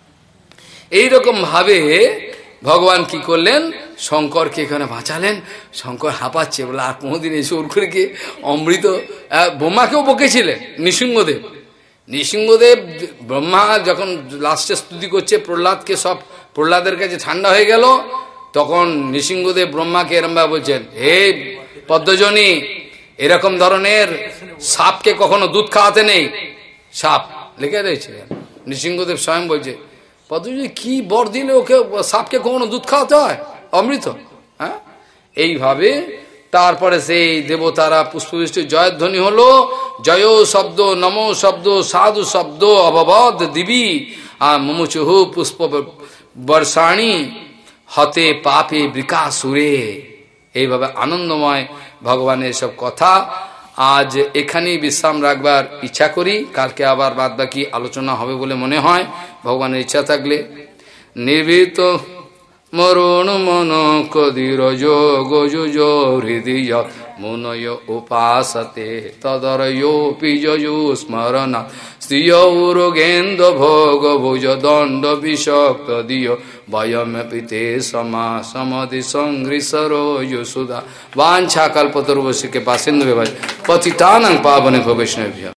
এইরকম ভাবে ভগবান কি করলেন, শঙ্করকে এখানে বাঁচালেন। শঙ্কর হাঁপাচ্ছে, বলে আর কোনোদিন এসে ওর করে কে অমৃত, ব্রহ্মাকেও বকেছিলেন নৃসিংহদেব। নৃসিংহদেব ব্রহ্মা যখন লাস্টে স্তুতি করছে প্রহ্লাদকে, সব প্রহ্লাদের কাছে ঠান্ডা হয়ে গেল, তখন নৃসিংহদেব ব্রহ্মাকে এরমভাবে বলছেন, হে পদ্মজনী, এরকম ধরনের সাপকে কখনো দুধ খাওয়াতে নেই। সাপ লিখে রয়েছে, নৃসিংহদেব স্বয়ং বলছে, পদ্মজনী কি বর দিলে ওকে, সাপকে কখনো দুধ খাওয়াতে হয়, অমৃত। হ্যাঁ, এইভাবে তারপরে সেই দেবতারা পুষ্পবৃষ্টি জয়ধ্বনি হলো, জয় শব্দ, নমো শব্দ, সাধু শব্দ, অববদ দিবি আর মুমুচুহু পুষ্প বর্ষাণী হতে পাপে বৃকাসুরে। এইভাবে আনন্দময় ভগবানের সব কথা। আজ এখানেই বিশ্রাম রাখবার ইচ্ছা করি, কালকে আবার বাদ বাকি আলোচনা হবে বলে মনে হয়, ভগবানের ইচ্ছা থাকলে। নির্ভীত মরুণ মন কদির যোগ যুজো হৃদয় মুনয় উপাসতে তদরয়োপি যজু স্মরণ শ্রিয়ৌরগেন্দ্র ভোগ ভুজ দণ্ড বিষক্ত দিয় বয়মপি তে সমা সমধি সংঘৃসরো যুসুধা। वाञ्छा कल्पतरुवस्य के पासिंधु पतितानां पावनेभ्यो वैष्णवेभ्यो।